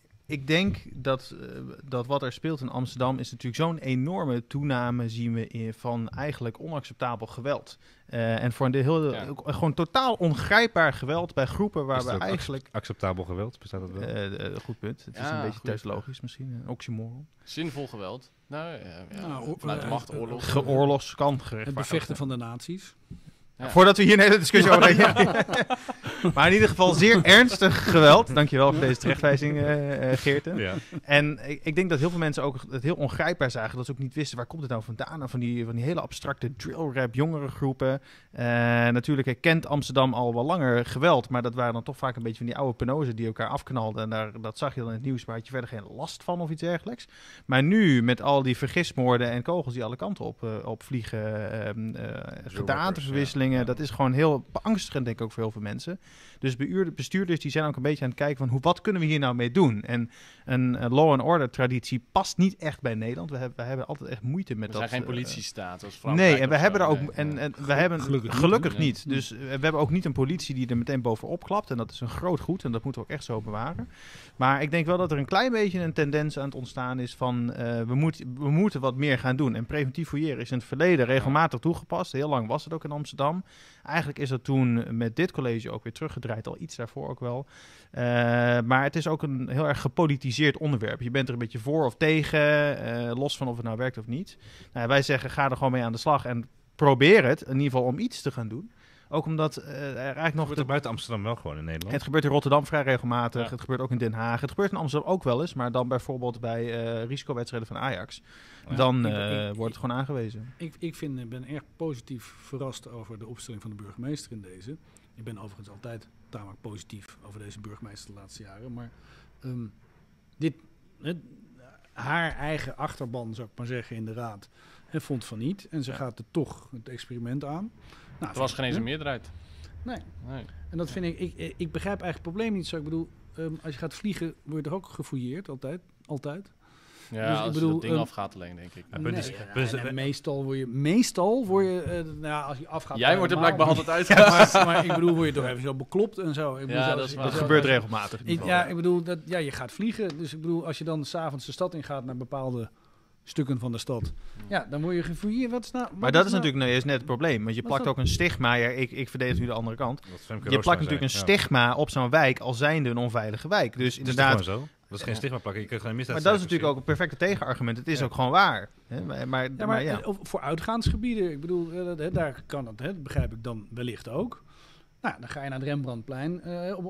ik denk dat wat er speelt in Amsterdam is natuurlijk zo'n enorme toename zien we van eigenlijk onacceptabel geweld. En voor een deel gewoon totaal ongrijpbaar geweld bij groepen waar Is we er ook eigenlijk... acceptabel geweld, bestaat dat wel? Goed punt. Het is Ja, een beetje goed. thuislogisch misschien, een oxymoron. Zinvol geweld. Nou, Nou, vanuit de macht, oorlog. Geoorlogs kan Het gerechtvaardigd bevechten zijn. van de nazi's. Ja. Voordat we hier een hele discussie over hebben. Maar in ieder geval zeer ernstig geweld. Dankjewel voor deze terechtwijzing, Geerten. Ja. En ik denk dat heel veel mensen ook het heel ongrijpbaar zagen. Dat ze ook niet wisten, waar komt het nou vandaan? Nou, van die hele abstracte drill rap jongerengroepen. Natuurlijk kent Amsterdam al wel langer geweld. Maar dat waren dan toch vaak een beetje van die oude penozen die elkaar afknalden. En dat zag je dan in het nieuws, maar had je verder geen last van of iets dergelijks. Maar nu, met al die vergismoorden en kogels die alle kanten op vliegen. Gedaanteverwisselingen. Ja. Dat is gewoon heel beangstigend, denk ik ook voor heel veel mensen. Dus bestuurders die zijn ook een beetje aan het kijken van wat kunnen we hier nou mee doen? En een law and order traditie past niet echt bij Nederland. We hebben altijd echt moeite met We dat. zijn geen politiestaat als Frankrijk. Nee, en we of hebben zo. er ook Nee. en we hebben Gelukkig niet. Nee. Dus we hebben ook niet een politie die er meteen bovenop klapt. En dat is een groot goed en dat moeten we ook echt zo bewaren. Maar ik denk wel dat er een klein beetje een tendens aan het ontstaan is van we moeten wat meer gaan doen. En preventief fouilleren is in het verleden regelmatig toegepast. Heel lang was het ook in Amsterdam. Eigenlijk is dat toen met dit college ook weer teruggedraaid, al iets daarvoor ook wel. Maar het is ook een heel erg gepolitiseerd onderwerp. Je bent er een beetje voor of tegen, los van of het nou werkt of niet. Nou, wij zeggen, ga er gewoon mee aan de slag en probeer het, in ieder geval om iets te gaan doen. Ook omdat er eigenlijk nog... Wordt er buiten Amsterdam wel gewoon in Nederland? Het gebeurt in Rotterdam vrij regelmatig. Ja. Het gebeurt ook in Den Haag. Het gebeurt in Amsterdam ook wel eens, maar dan bijvoorbeeld bij risicowedstrijden van Ajax. Ja. Dan Ik- wordt het gewoon aangewezen. Ik ben erg positief verrast over de opstelling van de burgemeester in deze. Ik ben overigens altijd tamelijk positief over deze burgemeester de laatste jaren. Maar haar eigen achterban, zou ik maar zeggen, in de raad, vond van niet. En ze gaat er toch het experiment aan. Nou, Er was geen eens een meerderheid. Nee. Nee. En dat vind ik begrijp eigenlijk het probleem niet zo. Ik bedoel, als je gaat vliegen, word je toch ook gefouilleerd, altijd? Ja, Dus ik als bedoel, het ding afgaat alleen, denk ik. Ja, punt is- punt is- meestal word je, als je afgaat... Jij wordt er helemaal blijkbaar niet. altijd uit. Maar ik bedoel, word je toch even zo beklopt en zo. Ik bedoel, Ja, zo- dat is waar. Dat zo- gebeurt als je- regelmatig. in ieder geval. Ja, ik bedoel, je gaat vliegen. Dus ik bedoel, als je dan 's avonds de stad ingaat naar bepaalde stukken van de stad. Ja, dan word je gefouilleerd. Wat is nou... Maar dat is natuurlijk nou juist net het probleem. Want je Wat plakt is ook een stigma. Ja, ik verdedig nu de andere kant. Wat Femke Je Roosmalen plakt natuurlijk een zei. stigma op zo'n wijk als zijnde een onveilige wijk. Dus Het is toch inderdaad... gewoon zo? Dat is geen stigma plakken. Je kunt gewoon misdaad. Maar dat is natuurlijk ook een perfecte tegenargument. Het is Ja. ook gewoon waar. Hè? Maar voor uitgaansgebieden, ik bedoel, daar kan het, begrijp ik dan wellicht ook. Nou, dan ga je naar het Rembrandtplein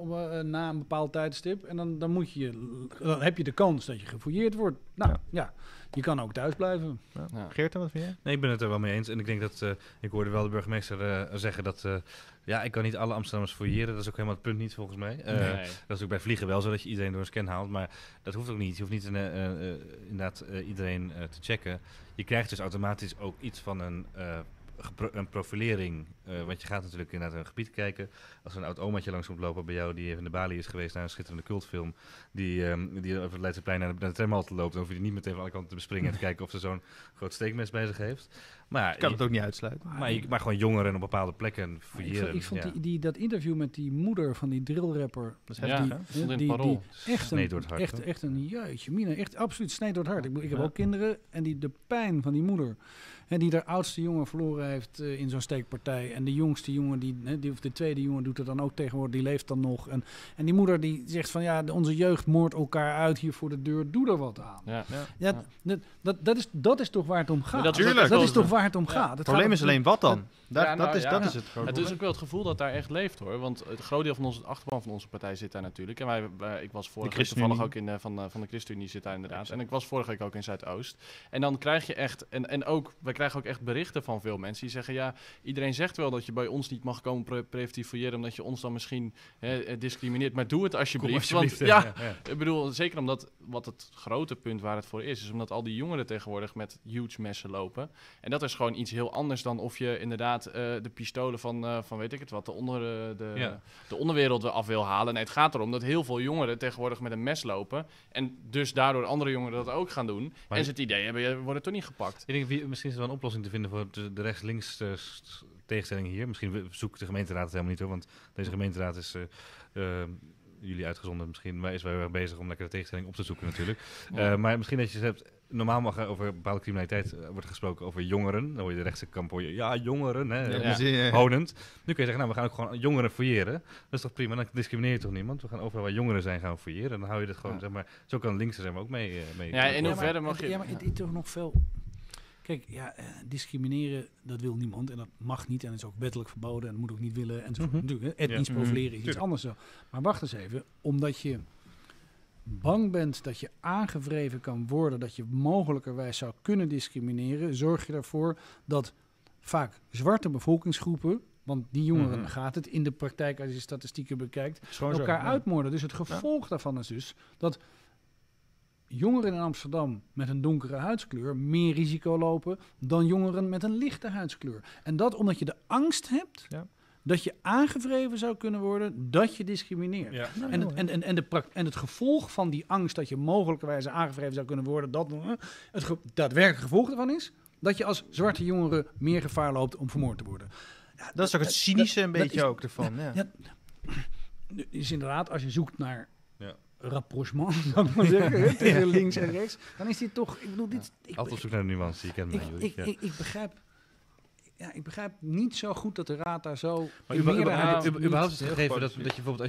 na een bepaald tijdstip en dan heb je de kans dat je gefouilleerd wordt. Nou, ja, je kan ook thuis blijven. Ja. Geert, wat vind jij? Nee, ik ben het er wel mee eens. En ik denk dat, ik hoorde wel de burgemeester zeggen dat, ik kan niet alle Amsterdammers fouilleren. Dat is ook helemaal het punt niet, volgens mij. Nee. Dat is ook bij vliegen wel zo, dat je iedereen door een scan haalt. Maar dat hoeft ook niet. Je hoeft niet inderdaad iedereen te checken. Je krijgt dus automatisch ook iets van een profilering. Want je gaat natuurlijk inderdaad naar een gebied kijken. Als er een oud omaatje langs komt lopen bij jou, die even in de Bali is geweest naar een schitterende cultfilm, die over het Leidseplein naar de tramhalte loopt, dan hoef je die niet meteen van alle kanten te bespringen en te kijken of ze zo'n groot steekmes bij zich heeft. Maar Ik kan het ook niet uitsluiten. maar gewoon jongeren op bepaalde plekken fouilleren. Ik vond ja. dat interview met die moeder van die drillrapper, Dat is Ja, heftig, hè? stond in het parool. echt Snee door het hart, hoor. echt een jeutje, Mina, echt absoluut snee door het hart. Ik heb Ja. ook kinderen en de pijn van die moeder, die haar oudste jongen verloren heeft in zo'n steekpartij. En de jongste jongen, of de tweede jongen doet het dan ook tegenwoordig, die leeft dan nog. En die moeder die zegt van ja, onze jeugd moordt elkaar uit hier voor de deur, doe er wat aan. Ja. Ja, dat is toch waar het om gaat. dat is Tuurlijk. ook Dat wel is toch zo. waar het om Ja. gaat. Het probleem is alleen wat dan? Dat is het grote Het is probleem. ook wel het gevoel dat daar echt leeft, hoor. Want het groot deel van onze achterban van onze partij zit daar natuurlijk. En ik was vorige week toevallig ook van de ChristenUnie zit daar inderdaad. En ik was vorige week ook in Zuidoost. En dan krijg je echt, en ook, wij krijgen ook echt berichten van veel mensen. mensen die zeggen... ja, iedereen zegt wel dat je bij ons niet mag komen preventief fouilleren... omdat je ons dan misschien discrimineert. Maar doe het alsjeblieft. Want ik bedoel, zeker omdat... wat het grote punt waar het voor is omdat al die jongeren tegenwoordig met huge messen lopen. En dat is gewoon iets heel anders dan of je inderdaad de pistolen van weet ik het wat, de onderwereld af wil halen. Nee, het gaat erom dat heel veel jongeren tegenwoordig met een mes lopen en dus daardoor andere jongeren dat ook gaan doen. Maar en ze het idee hebben, je wordt toch niet gepakt. Ik denk, misschien is er wel een oplossing te vinden voor de rechts-links tegenstelling hier. Misschien zoekt de gemeenteraad het helemaal niet hoor, want deze gemeenteraad is... jullie uitgezonden misschien, maar is wel heel erg bezig om lekker de tegenstelling op te zoeken natuurlijk. Maar misschien dat je hebt, normaal mag er over bepaalde criminaliteit wordt gesproken over jongeren. Dan hoor je de rechtse kamp, jongeren, hè, honend. Nu kun je zeggen, nou, we gaan ook gewoon jongeren fouilleren. Dat is toch prima, dan discrimineer je toch niemand? We gaan overal waar jongeren zijn gaan fouilleren. En dan hou je dat gewoon, zeg maar, zo kan links er zeg maar ook mee. Ja, en hoe verder mag je... Ja, maar het is toch nog veel... Kijk, discrimineren, dat wil niemand en dat mag niet en dat is ook wettelijk verboden en dat moet ook niet willen enzovoort. Natuurlijk, etnisch profileren is iets anders zo. Maar wacht eens even, omdat je bang bent dat je aangewreven kan worden, dat je mogelijkerwijs zou kunnen discrimineren, zorg je ervoor dat vaak zwarte bevolkingsgroepen, want die jongeren gaat het in de praktijk, als je statistieken bekijkt, elkaar uitmoorden. Dus het gevolg daarvan is dus dat jongeren in Amsterdam met een donkere huidskleur meer risico lopen dan jongeren met een lichte huidskleur. En dat omdat je de angst hebt dat je aangewreven zou kunnen worden, dat je discrimineert. Ja. En het gevolg van die angst dat je mogelijkerwijs aangewreven zou kunnen worden, het daadwerkelijke gevolg daarvan is dat je als zwarte jongere meer gevaar loopt om vermoord te worden. Ja, dat is ook het cynische een beetje ook ervan. Dus inderdaad, als je zoekt naar rapprochement, zou ik maar zeggen, tegen links en rechts, dan is dit toch, ik bedoel, altijd op zoek naar de nuance, je kent mij. Ik begrijp niet zo goed dat de raad daar zo... Maar überhaupt het gegeven dat je bijvoorbeeld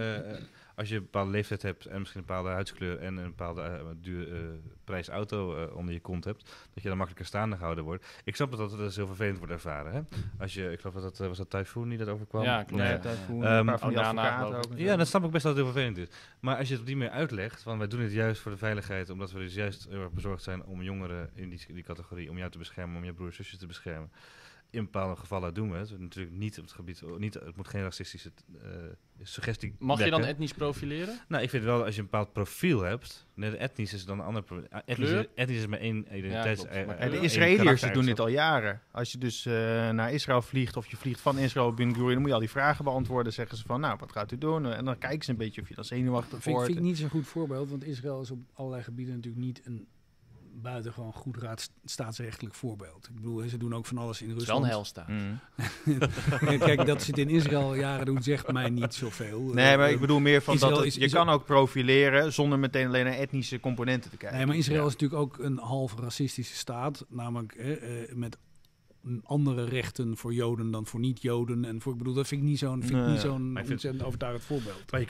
als je een bepaalde leeftijd hebt en misschien een bepaalde huidskleur en een bepaalde prijs auto onder je kont hebt, dat je dan makkelijker staande gehouden wordt. Ik snap dat dat heel vervelend wordt ervaren. Hè? Als je, ik geloof dat was dat Typhoon die dat overkwam. Ja, klopt. Nee. Typhoon, een paar van die advocaten ook. Ja, dat snap ik best dat het heel vervelend is. Maar als je het op die manier uitlegt, van wij doen het juist voor de veiligheid, omdat we dus juist heel erg bezorgd zijn om jongeren in die categorie, om jou te beschermen, om je broers en zusjes te beschermen. In bepaalde gevallen doen we het. Natuurlijk niet op het gebied... het moet geen racistische suggestie Mag wekken. Je dan etnisch profileren? Nou, ik vind wel, als je een bepaald profiel hebt... etnisch is dan een ander probleem. Etnisch is maar één identiteit. De Israëliërs doen dit al jaren. Als je dus naar Israël vliegt... of je vliegt van Israël Ben Gurion... dan moet je al die vragen beantwoorden. Zeggen ze van, nou, wat gaat u doen? En dan kijken ze een beetje of je dan zenuwachtig wordt. Vind ik niet zo'n goed voorbeeld. Want Israël is op allerlei gebieden natuurlijk niet een... buitengewoon goed staatsrechtelijk voorbeeld. Ik bedoel, ze doen ook van alles in Rusland. Het is wel een helstaat. Kijk, dat ze het in Israël jaren doen, zegt mij niet zoveel. Nee, maar ik bedoel meer van je kan ook profileren zonder meteen alleen naar etnische componenten te kijken. Nee, maar Israël is natuurlijk ook een half racistische staat. Namelijk met andere rechten voor Joden dan voor niet-Joden. En ik bedoel, dat vind ik niet zo'n overtuigend voorbeeld. Maar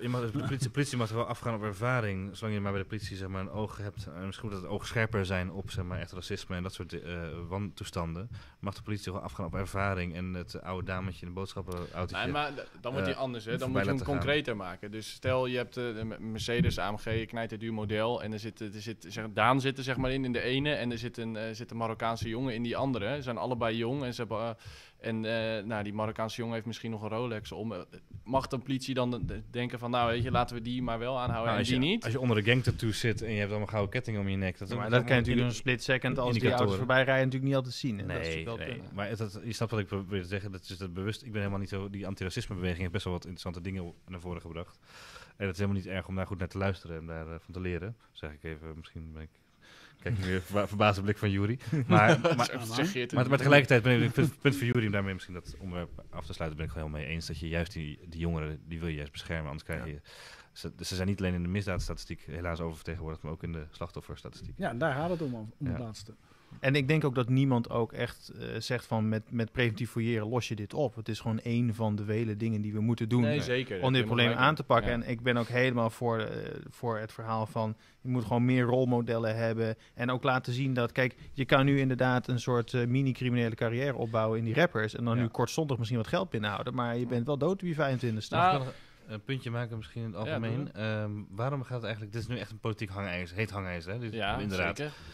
de politie mag er wel afgaan op ervaring, zolang je maar bij de politie zeg maar een oog hebt. En misschien moet het oog scherper zijn op zeg maar echt racisme en dat soort wantoestanden. Mag de politie wel afgaan op ervaring en het oude dametje in de boodschappenautootje. Nee, maar dan wordt die anders, hè? Dan moet je hem concreter maken. Dus stel je hebt de Mercedes AMG, je knijpt het duur model en Daan zit er zeg maar in de ene en er zit een Marokkaanse jongen in die andere. Ze zijn allebei jong en ze hebben die Marokkaanse jongen heeft misschien nog een Rolex om. Mag de politie dan denken van, nou weet je, laten we die maar wel aanhouden en die niet? Als je onder de gangtattoo zit en je hebt allemaal gouden kettingen om je nek. Dat kan je natuurlijk in een split second als die auto's voorbij rijden natuurlijk niet altijd zien. Nee. Maar je snapt wat ik probeer te zeggen. Dat is dat bewust. Ik ben helemaal niet zo. Die antiracismebeweging heeft best wel wat interessante dingen naar voren gebracht. En het is helemaal niet erg om daar goed naar te luisteren en daarvan te leren. Zeg ik even, misschien ben ik... Kijk, nu weer verbaasde blik van Jury. Maar tegelijkertijd ben ik het punt voor Jury om daarmee misschien dat onderwerp af te sluiten, ben ik gewoon heel mee eens dat je juist die jongeren, die wil je juist beschermen, anders krijg je... Ze zijn niet alleen in de misdaadstatistiek helaas oververtegenwoordigd, maar ook in de slachtofferstatistiek. Ja, daar gaat het om het laatste. En ik denk ook dat niemand ook echt zegt van met preventief fouilleren los je dit op. Het is gewoon één van de vele dingen die we moeten doen om dit probleem aan te pakken. Ja. En ik ben ook helemaal voor het verhaal van je moet gewoon meer rolmodellen hebben. En ook laten zien dat, kijk, je kan nu inderdaad een soort mini-criminele carrière opbouwen in die rappers. En dan nu kortstondig misschien wat geld binnenhouden. Maar je bent wel dood op je 25ste. Een puntje maken misschien in het algemeen. Waarom gaat het eigenlijk... Dit is nu echt een politiek hangijzer, heet hangijzer. Hè? Ja, inderdaad. Zeker.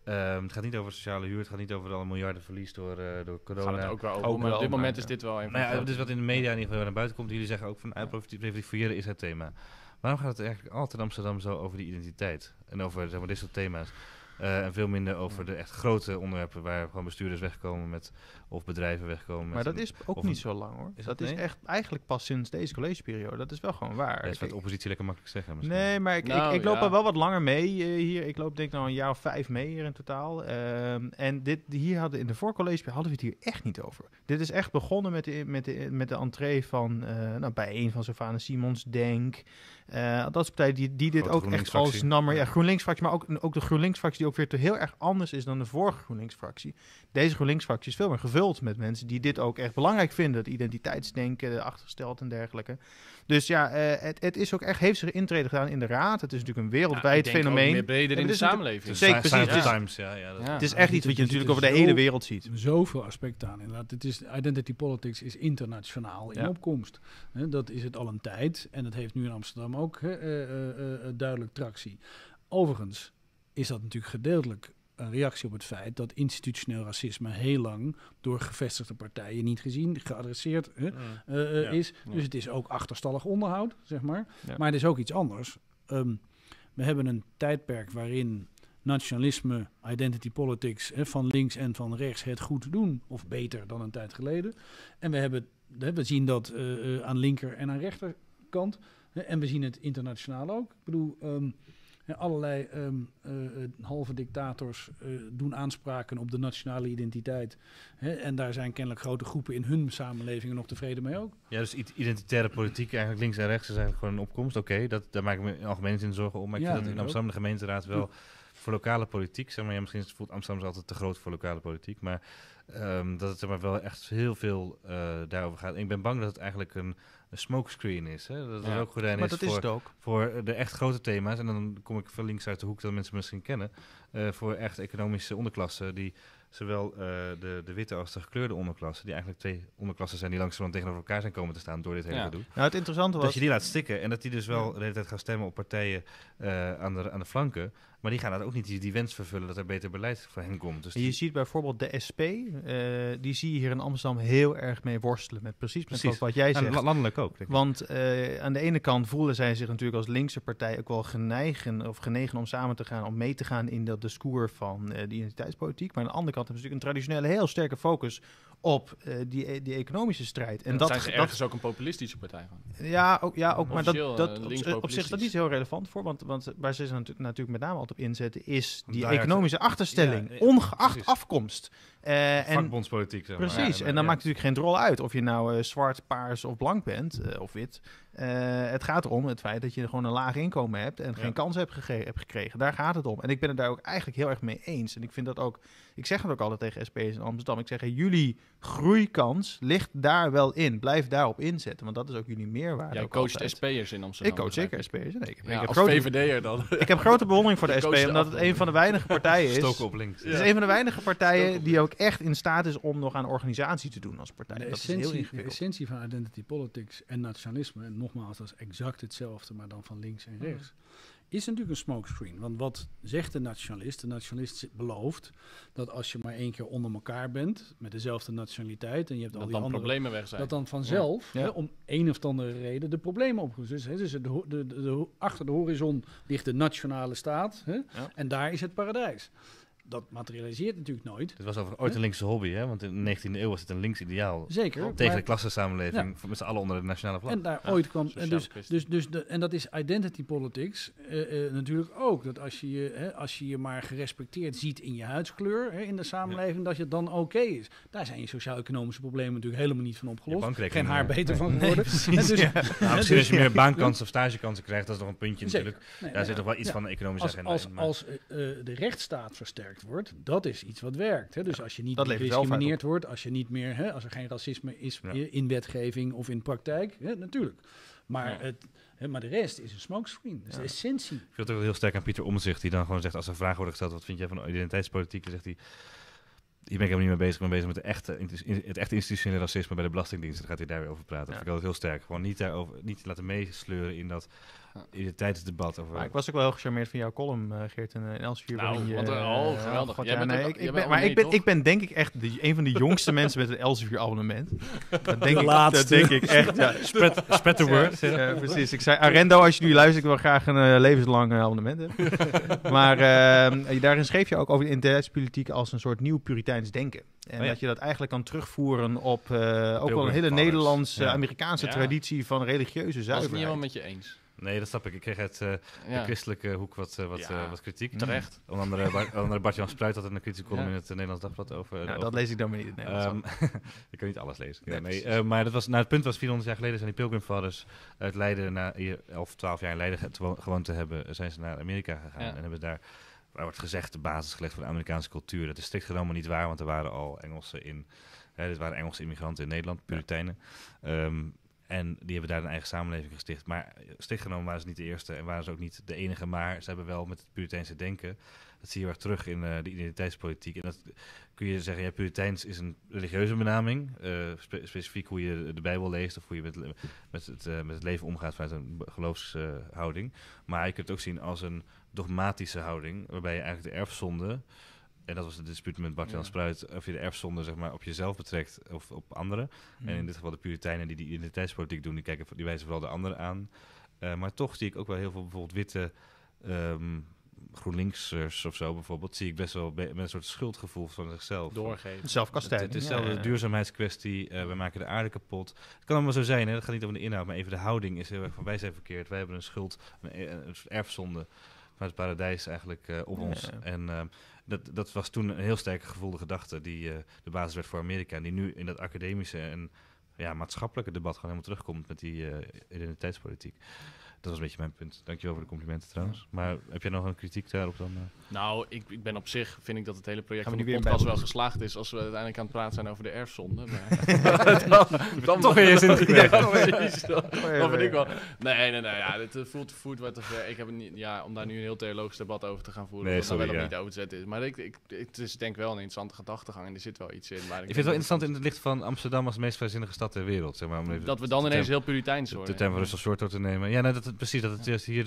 Het gaat niet over sociale huur, het gaat niet over alle miljarden verlies door corona. Gaat het ook wel over, Ook maar wel, op dit moment maar, is dit wel een van Nou de ja, grote- dus wat in de media in ieder geval naar buiten komt. Jullie zeggen ook van privatiseren is het thema. Waarom gaat het eigenlijk altijd in Amsterdam zo over die identiteit? En over zeg maar, dit soort thema's. En veel minder over de echt grote onderwerpen waar gewoon bestuurders wegkomen of bedrijven wegkomen. Maar dat is ook of niet een- zo lang hoor. Is Dat dat is nee? echt eigenlijk pas sinds deze collegeperiode. Dat is wel gewoon waar. Dat is wat de oppositie lekker makkelijk zeggen. misschien. Nee, maar ik loop ja. al wel wat langer mee hier. Ik loop denk ik nou een jaar of 5 mee hier in totaal. En hier in de voorcollegeperiode hadden we het hier echt niet over. Dit is echt begonnen met de entree van bijeen van Sylvana Simons, Denk. Dat is partij die dit Grote ook echt GroenLinks-fractie. als nummer... Ja, GroenLinks-fractie, maar ook de GroenLinks-fractie die ook weer heel erg anders is dan de vorige GroenLinks-fractie. Deze GroenLinks-fractie is veel meer gevuld met mensen die dit ook echt belangrijk vinden. Het identiteitsdenken, achtergesteld en dergelijke. Dus ja, het is ook echt, heeft zich intrede gedaan in de raad. Het is natuurlijk een Ja, wereldwijd ik denk ook fenomeen. meer breder En in de het is natuurlijk- samenleving. Zeker, Sign of precies. the Ja. Times, ja. Ja. Het is echt iets wat je Het natuurlijk is over de zo- hele wereld ziet. Zoveel aspecten aan. Inderdaad, identity politics is internationaal in Ja. opkomst. Dat is het al een tijd. En dat heeft nu in Amsterdam ook duidelijk tractie. Overigens is dat natuurlijk gedeeltelijk een reactie op het feit dat institutioneel racisme heel lang door gevestigde partijen niet gezien, geadresseerd Ja. is. Ja. Dus het is ook achterstallig onderhoud, zeg maar. Ja. Maar het is ook iets anders. We hebben een tijdperk waarin nationalisme, identity politics van links en van rechts het goed doen, of beter dan een tijd geleden. En we zien dat aan linker en aan rechterkant. En we zien het internationaal ook. Ik bedoel, allerlei halve dictators doen aanspraken op de nationale identiteit. En daar zijn kennelijk grote groepen in hun samenlevingen nog tevreden mee ook. Ja, dus identitaire politiek, eigenlijk links en rechts, is eigenlijk gewoon een opkomst. Oké, daar maak ik me in algemene zin zorgen om. Maar ik Ja, vind dat in ik Amsterdam de gemeenteraad wel voor lokale politiek, zeg maar, ja, misschien voelt Amsterdam is altijd te groot voor lokale politiek, maar dat het zeg maar wel echt heel veel daarover gaat. En ik ben bang dat het eigenlijk een smokescreen is. Hè? Dat het Ja. ook gedaan Maar is dat is het ook. voor de echt grote thema's. En dan kom ik veel links uit de hoek dat mensen misschien kennen. Voor echt economische onderklassen die zowel de witte als de gekleurde onderklassen, die eigenlijk twee onderklassen zijn die langzamerhand tegenover elkaar zijn komen te staan door dit hele Ja. gedoe. Nou, het interessante Dat was... je die laat stikken en dat die dus wel de hele tijd gaan stemmen op partijen aan de flanken. Maar die gaan dat ook niet die wens vervullen dat er beter beleid voor hen komt. Dus Je ziet bijvoorbeeld de SP, die zie je hier in Amsterdam heel erg mee worstelen. Precies wat jij zegt. landelijk ook. Denk ik. Want aan de ene kant voelen zij zich natuurlijk als linkse partij ook wel genegen om samen te gaan, om mee te gaan in dat discours van de identiteitspolitiek. Maar aan de andere kant hebben ze natuurlijk een traditionele heel sterke focus op die economische strijd. En dat zijn ze ergens ook een populistische partij van. Ja, ook, maar Officieel, op zich is dat niet zo heel relevant voor, want waar ze natuurlijk met name altijd op inzetten is die Daar- economische achterstelling, Ja, ongeacht precies. afkomst. En Vakbondspolitiek, zeg maar. precies, Ja, en dan ja. maakt het natuurlijk geen drol uit of je nou zwart, paars of blank bent, of wit. Het gaat erom het feit dat je gewoon een laag inkomen hebt en geen kans hebt gekregen. Daar gaat het om. En ik ben het daar ook eigenlijk heel erg mee eens. En ik vind dat ook, ik zeg het ook altijd tegen SP'ers in Amsterdam. Ik zeg, jullie groeikans ligt daar wel in. Blijf daarop inzetten, want dat is ook jullie meerwaarde. Jij ook coacht altijd. SP'ers in Amsterdam. Ik coach zeker begrijp SP'ers. Nee, ik. ik Ja, heb als grote, VVD'er dan. ik heb grote bewondering voor de Je SP, coacht de omdat het afdeling. een van de weinige partijen is. Stoken op links. Het is een van de weinige partijen die ook echt in staat is om nog aan organisatie te doen als partij. De Dat is heel essentie, de ingewikkeld. essentie van identity politics en nationalisme, en nogmaals, dat is exact hetzelfde, maar dan van links en rechts, is natuurlijk een smokescreen. Want wat zegt de nationalist? De nationalist belooft dat als je maar één keer onder elkaar bent, met dezelfde nationaliteit, en je hebt al Dat die dan andere... problemen weg zijn. Dat dan vanzelf, Ja. om een of andere reden, de problemen opgelost. Dus achter de horizon ligt de nationale staat. En daar is het paradijs. Dat materialiseert natuurlijk nooit. Dit was overigens ooit een linkse hobby, hè? Want in de 19e eeuw was het een links ideaal. Zeker. Tegen maar- de klassensamenleving, met z'n allen onder de nationale vlag. En daar ooit kwam. En, sociale dus, kwestie. en dat is identity politics natuurlijk ook. Dat als je je maar gerespecteerd ziet in je huidskleur in de samenleving, dat je dan oké is. Daar zijn je sociaal-economische problemen natuurlijk helemaal niet van Je opgelost. bankrekening, Geen haar nee. beter van geworden. precies, Dus- ja. Nou, misschien als je meer baankansen of stagekansen krijgt, dat is nog een puntje Zeker. natuurlijk. Nee, Daar zit nog wel iets ja. van de economische agenda in. maar- Als de rechtsstaat versterkt wordt, dat is iets wat werkt. Dus als je niet dat meer levert welvaart gediscrimineerd wordt, als je niet meer, als er geen racisme is Ja. in wetgeving of in praktijk, natuurlijk. Maar, maar de rest is een smokescreen. Dat is de essentie. Ik vind het ook wel heel sterk aan Pieter Omtzigt, die dan gewoon zegt, als er vragen worden gesteld, wat vind jij van identiteitspolitiek? Dan zegt hij, hier ben ik helemaal niet mee bezig, ik ben bezig met het echte institutionele racisme bij de Belastingdienst. Dan gaat hij daar weer over praten. Dat vind ik altijd heel sterk. Gewoon niet laten meesleuren in dat identiteitsdebat over... Maar ik was ook wel heel gecharmeerd van jouw column, Geert, in Elsevier. Nou, geweldig. God, Jij bent ook- jij bent maar abonnee, ik ben denk ik echt een van de jongste mensen met een Elsevier abonnement. Dat denk laatste. ik echt, ja. Spread the word. Ja, precies. Ik zei, Arendo, als je nu luistert, ik wil graag een levenslang abonnement hebben. Maar daarin schreef je ook over de identiteitspolitiek als een soort nieuw Puriteins denken. En dat je dat eigenlijk kan terugvoeren op ook wel een hele Nederlandse, Amerikaanse traditie van religieuze Was het zuiverheid. niet helemaal met je eens? Nee, dat snap ik. Ik kreeg uit de christelijke hoek wat kritiek. Terecht. Onder andere Bart-Jan Spruit had een kritische column in het Nederlands Dagblad over... Nou, dat lees ik dan weer niet in het Nederlands. Ik kan niet alles lezen. Nee, maar het punt was 400 jaar geleden zijn die Pilgrim Fathers uit Leiden, na 11, 12 jaar in Leiden gewoond te hebben, zijn ze naar Amerika gegaan en hebben daar wordt gezegd de basis gelegd voor de Amerikaanse cultuur. Dat is strikt genomen niet waar, want er waren al Engelsen in... dit waren Engelse immigranten in Nederland, Puritijnen. En die hebben daar een eigen samenleving gesticht. Maar strikt genomen waren ze niet de eerste en waren ze ook niet de enige. Maar ze hebben wel met het Puriteinse denken... Dat zie je heel erg terug in de identiteitspolitiek. En dat kun je zeggen, Puriteins is een religieuze benaming. Specifiek hoe je de Bijbel leest of hoe je met het leven omgaat vanuit een geloofshouding. Maar je kunt het ook zien als een dogmatische houding, waarbij je eigenlijk de erfzonde... En dat was het dispuut met Bart-Jan Spruit, of je de erfzonde zeg maar, op jezelf betrekt of op anderen. En in dit geval de Puritijnen die identiteitspolitiek doen, die wijzen vooral de anderen aan. Maar toch zie ik ook wel heel veel bijvoorbeeld witte GroenLinksers of zo bijvoorbeeld, zie ik best wel met een soort schuldgevoel van zichzelf. Doorgeven. Zelfkastijding. Het is de duurzaamheidskwestie, we maken de aarde kapot. Het kan allemaal zo zijn, hè? Dat gaat niet over de inhoud, maar even de houding is heel erg van wij zijn verkeerd, wij hebben een schuld, een soort erfzonde van het paradijs eigenlijk op ons. En dat was toen een heel sterk gevoelde gedachte die de basis werd voor Amerika. En die nu in dat academische en maatschappelijke debat gewoon helemaal terugkomt met die identiteitspolitiek. Dat was een beetje mijn punt. Dankjewel voor de complimenten trouwens. Maar heb jij nog een kritiek daarop dan? Nou, ik ben op zich, vind ik dat het hele project Gaan van we de nu weer podcast bij- wel geslaagd is als we uiteindelijk aan het praten zijn over de erfzonde. Dan Toch weer eens in te krijgen. Ja, precies. Dan vind ik wel. Nee, ja, dit voelt wat te ver. Ik heb het niet, om daar nu een heel theologisch debat over te gaan voeren, Nee, wat daar sorry, wel of niet over te zetten is. Maar het is denk ik wel een interessante gedachtegang en er zit wel iets in. Maar Ik vind het wel interessant in het licht van Amsterdam als de meest vrijzinnige stad ter wereld. Zeg maar, om even dat we dan ineens heel Puriteins de worden. term van Russell Shorto te nemen. Ja, precies. Dat het juist hier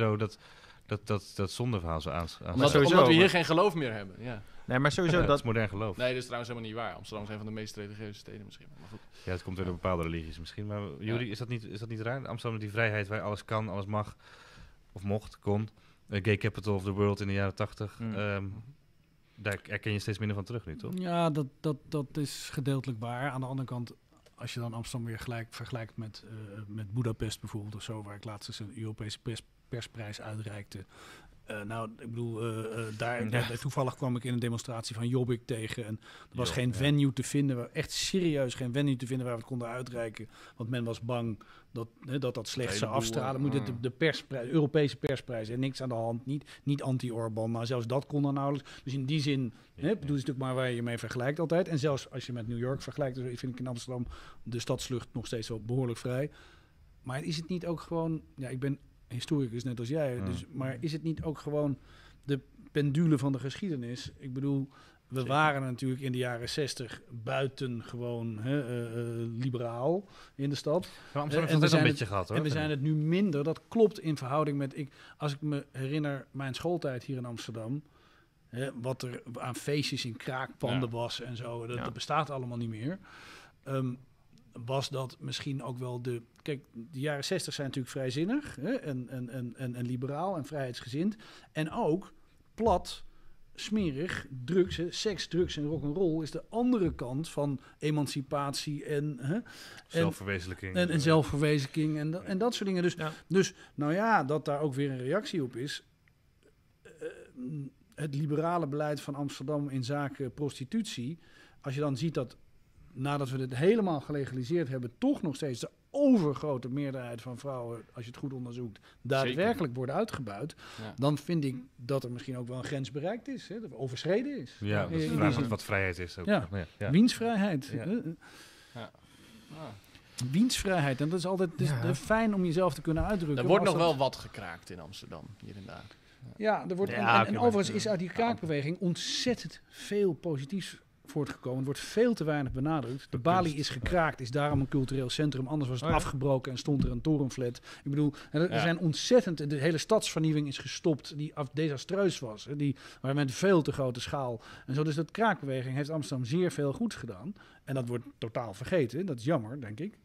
dat zondeverhaal zo aan. Omdat we hier geen geloof meer hebben. Ja. Nee, maar sowieso dat dat... is modern geloof. Nee, dat is trouwens helemaal niet waar. Amsterdam is een van de meest religieuze steden misschien. Maar goed. Ja, het komt door bepaalde religies misschien. Maar Juri, is dat niet raar? Amsterdam, die vrijheid waar alles kan, alles mag, of mocht, kon. Gay capital of the world in de jaren 80. Daar herken je steeds minder van terug nu, toch? Ja, dat is gedeeltelijk waar. Aan de andere kant, als je dan Amsterdam weer vergelijkt met Budapest bijvoorbeeld of zo, waar ik laatst eens een Europese persprijs uitreikte. Ik bedoel, toevallig kwam ik in een demonstratie van Jobbik tegen. En er was geen venue te vinden, echt serieus geen venue te vinden waar we het konden uitreiken. Want men was bang dat slecht zou afstralen. Moet het de persprijs, Europese persprijs en niks aan de hand. Niet anti-Orban, maar zelfs dat kon dan nauwelijks. Dus in die zin, bedoel, is natuurlijk maar waar je mee vergelijkt altijd. En zelfs als je met New York vergelijkt, dus vind ik in Amsterdam de stadslucht nog steeds wel behoorlijk vrij. Maar is het niet ook gewoon, ik ben historicus net als jij, maar is het niet ook gewoon de pendule van de geschiedenis? Ik bedoel, we waren natuurlijk in de jaren 60 buitengewoon liberaal in de stad. Ja, Amsterdam heeft altijd een beetje gehad, hoor. En we zijn het nu minder. Dat klopt in verhouding met... Als ik me herinner, mijn schooltijd hier in Amsterdam, wat er aan feestjes in kraakpanden was en zo, dat bestaat allemaal niet meer. Was dat misschien ook wel de... Kijk, de jaren 60 zijn natuurlijk vrijzinnig en liberaal en vrijheidsgezind. En ook plat, smerig, seks, drugs en rock'n'roll is de andere kant van emancipatie en zelfverwezenlijking. En zelfverwezenlijking en dat soort dingen. Dus dat daar ook weer een reactie op is. Het liberale beleid van Amsterdam in zaken prostitutie, als je dan ziet dat nadat we het helemaal gelegaliseerd hebben, toch nog steeds de overgrote meerderheid van vrouwen, als je het goed onderzoekt, daadwerkelijk worden uitgebuit, dan vind ik dat er misschien ook wel een grens bereikt is, dat er overschreden is. Ja, dat is de vraag wat vrijheid is. Ook. Ja. Wiensvrijheid. Wiensvrijheid. En dat is altijd fijn om jezelf te kunnen uitdrukken. Er wordt nog wel wat gekraakt in Amsterdam, hier en daar. Ja, er wordt, en overigens is uit die kraakbeweging ontzettend veel positiefs voortgekomen. Het wordt veel te weinig benadrukt. De balie is gekraakt, is daarom een cultureel centrum. Anders was het afgebroken en stond er een torenflat. Ik bedoel, er zijn ontzettend... De hele stadsvernieuwing is gestopt, die desastreus was. Maar met veel te grote schaal. En zo, dus dat kraakbeweging heeft Amsterdam zeer veel goeds gedaan. En dat wordt totaal vergeten. Dat is jammer, denk ik.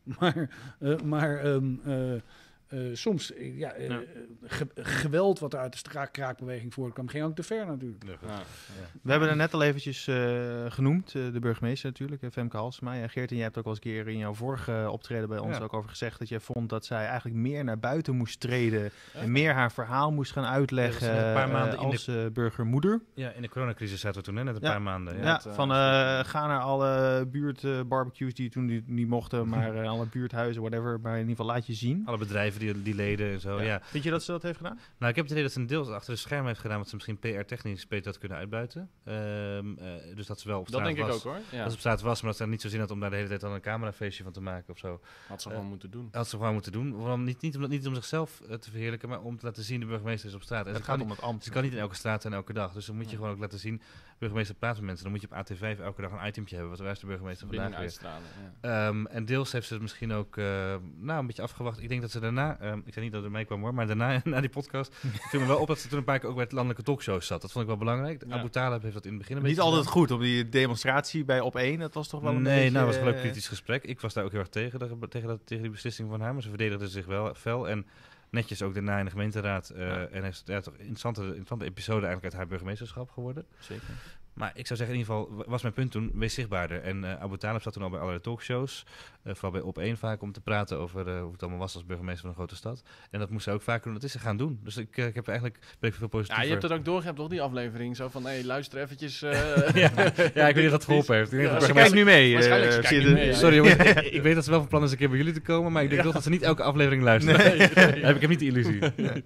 Soms, geweld wat er uit de kraakbeweging voortkwam, ging ook te ver natuurlijk. We hebben er net al eventjes genoemd, de burgemeester natuurlijk, Femke Halsema. Ja, Geert, en jij hebt ook al eens een keer in jouw vorige optreden bij ons ook over gezegd dat jij vond dat zij eigenlijk meer naar buiten moest treden en meer haar verhaal moest gaan uitleggen een paar maanden als burgermoeder. Ja, in de coronacrisis zaten we toen, net een paar maanden. Ga naar alle buurtbarbecues die toen niet mochten, maar alle buurthuizen, whatever, maar in ieder geval laat je zien. Alle bedrijven die leden en zo, Vind je dat ze dat heeft gedaan? Nou, ik heb het idee dat ze een deel achter de schermen heeft gedaan, wat ze misschien PR-technisch beter had kunnen uitbuiten. Dus dat ze wel op straat was. Dat denk ik ook, hoor. Ja. Dat ze op straat was, maar dat ze niet zo zin had om daar de hele tijd dan een camerafeestje van te maken of zo. Had ze gewoon moeten doen. Had ze gewoon moeten doen. Waarom niet om zichzelf te verheerlijken, maar om te laten zien de burgemeester is op straat. En het gaat om het ambt. Ze kan niet in elke straat en elke dag. Dus dan moet je gewoon ook laten zien, burgemeester praat met mensen. Dan moet je op AT5 elke dag een itemtje hebben. Wat is de burgemeester vandaag weer? En deels heeft ze het misschien ook een beetje afgewacht. Ik denk dat ze daarna, ik zei niet dat het mee kwam hoor, maar daarna, na die podcast, viel me wel op dat ze toen een paar keer ook bij het landelijke talkshows zat. Dat vond ik wel belangrijk. Abu Talib heeft dat in het begin een beetje niet altijd goed, op die demonstratie bij Op1, dat was toch wel een beetje... Nee, was wel een kritisch gesprek. Ik was daar ook heel erg tegen die beslissing van haar, maar ze verdedigde zich wel fel en netjes ook daarna in de gemeenteraad. En heeft toch een interessante episode eigenlijk uit haar burgemeesterschap geworden. Zeker. Maar ik zou zeggen, in ieder geval was mijn punt toen, wees zichtbaarder. En Abu Talib zat toen al bij allerlei talkshows, vooral bij Op1 vaak, om te praten over hoe het allemaal was als burgemeester van een grote stad. En dat moest ze ook vaak doen, dat is ze gaan doen. Dus ik heb eigenlijk, ben ik veel positiever. Ja, je hebt het ook doorgehaald, toch, die aflevering? Zo van, luister eventjes. Ja, ik weet niet of dat geholpen heeft. Ze kijkt nu mee. Sorry jongens, ik weet dat ze wel van plan is een keer bij jullie te komen, maar ik denk toch dat ze niet elke aflevering luisteren. Ik heb niet de illusie.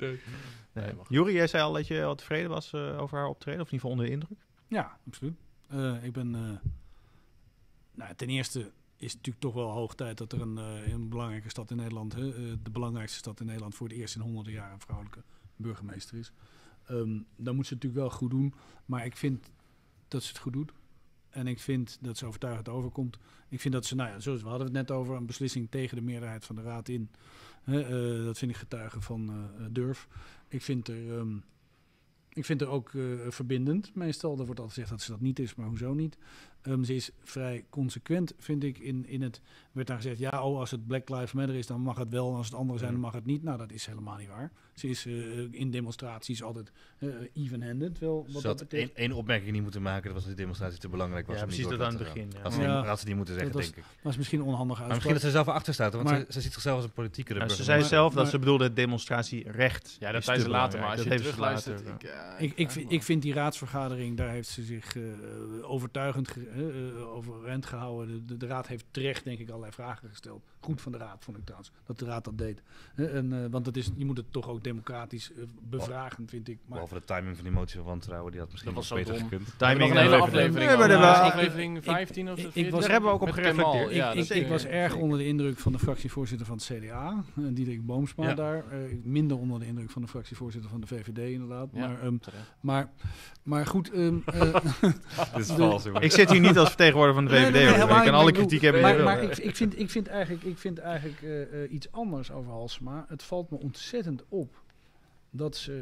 Juri, jij zei al dat je al tevreden was over haar optreden, of in ieder geval onder de indruk? Ja, absoluut. Ik ben... ten eerste is het natuurlijk toch wel hoog tijd dat er een belangrijke stad in Nederland, de belangrijkste stad in Nederland, voor het eerst in honderden jaar een vrouwelijke burgemeester is. Dan moet ze het natuurlijk wel goed doen, maar ik vind dat ze het goed doet. En ik vind dat ze overtuigend overkomt. Ik vind dat ze, zoals we hadden het net over, een beslissing tegen de meerderheid van de raad in. Dat vind ik getuige van durf. Ik vind er ook verbindend. Meestal, er wordt altijd gezegd dat ze dat niet is, maar hoezo niet? Ze is vrij consequent, vind ik, in het... werd daar gezegd, als het Black Lives Matter is, dan mag het wel. En als het andere zijn, dan mag het niet. Nou, dat is helemaal niet waar. Ze is in demonstraties altijd even-handed. Ze had één opmerking niet moeten maken, dat was dat die demonstratie te belangrijk was. Ja, precies dat aan het begin. Had ze niet moeten zeggen, denk ik. Dat is misschien onhandig Maar misschien dat ze zelf achter staat, want ze ziet zichzelf als een politieke ze zei zelf dat ze bedoelde het demonstratierecht. Ja, dat zei ze later, maar als je terugluistert... Ik vind die raadsvergadering, daar heeft ze zich overtuigend overeind gehouden. De raad heeft terecht, denk ik, allerlei vragen gesteld. Goed van de raad, vond ik trouwens, dat de raad dat deed. Want je moet het toch ook democratisch bevragen, vind ik. Behalve de timing van die motie van wantrouwen, die had misschien nog beter gekund. Timing, een hele aflevering. Aflevering 15 of zo. Daar hebben we ook op gereflecteerd. Ik was erg onder de indruk van de fractievoorzitter van het CDA, Diederik Boomsma daar. Minder onder de indruk van de fractievoorzitter van de VVD, inderdaad. Maar goed... Dit is vals, ik zit hier niet als vertegenwoordiger van de VVD. Ik kan alle kritiek hebben. Maar ik vind eigenlijk iets anders over Halsema. Het valt me ontzettend op dat ze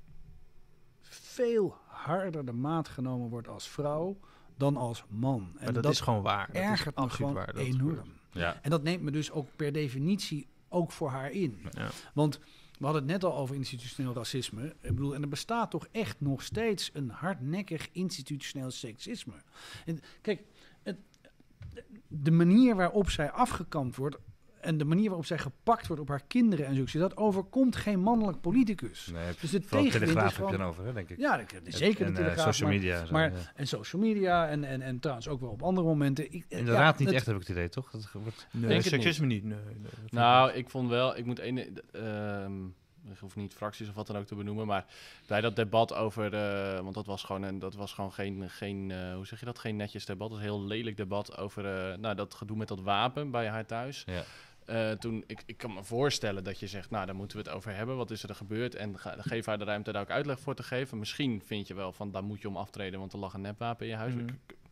veel harder de maat genomen wordt als vrouw dan als man. En dat is gewoon waar. Ergert me gewoon enorm. Ja. En dat neemt me dus ook per definitie ook voor haar in. Ja. Want we hadden het net al over institutioneel racisme. Ik bedoel, en er bestaat toch echt nog steeds een hardnekkig institutioneel seksisme. En kijk, de manier waarop zij afgekampt wordt en de manier waarop zij gepakt wordt op haar kinderen en zoiets, dat overkomt geen mannelijk politicus. Nee, dus de Telegraaf heb je dan over, hè, denk ik. Ja, zeker de Telegraaf. Social media. En social media en trouwens ook wel op andere momenten. Inderdaad niet echt, heb ik het idee, toch? Nee, seksisme niet. Nou, ik vond wel, ik moet ik hoef niet fracties of wat dan ook te benoemen, maar bij dat debat over, want dat was gewoon geen hoe zeg je dat, geen netjes debat, dat was een heel lelijk debat over dat gedoe met dat wapen bij haar thuis. Ja. Toen, ik kan me voorstellen dat je zegt, daar moeten we het over hebben, wat is er gebeurd en geef haar de ruimte daar ook uitleg voor te geven. Misschien vind je wel van, daar moet je om aftreden, want er lag een nepwapen in je huis.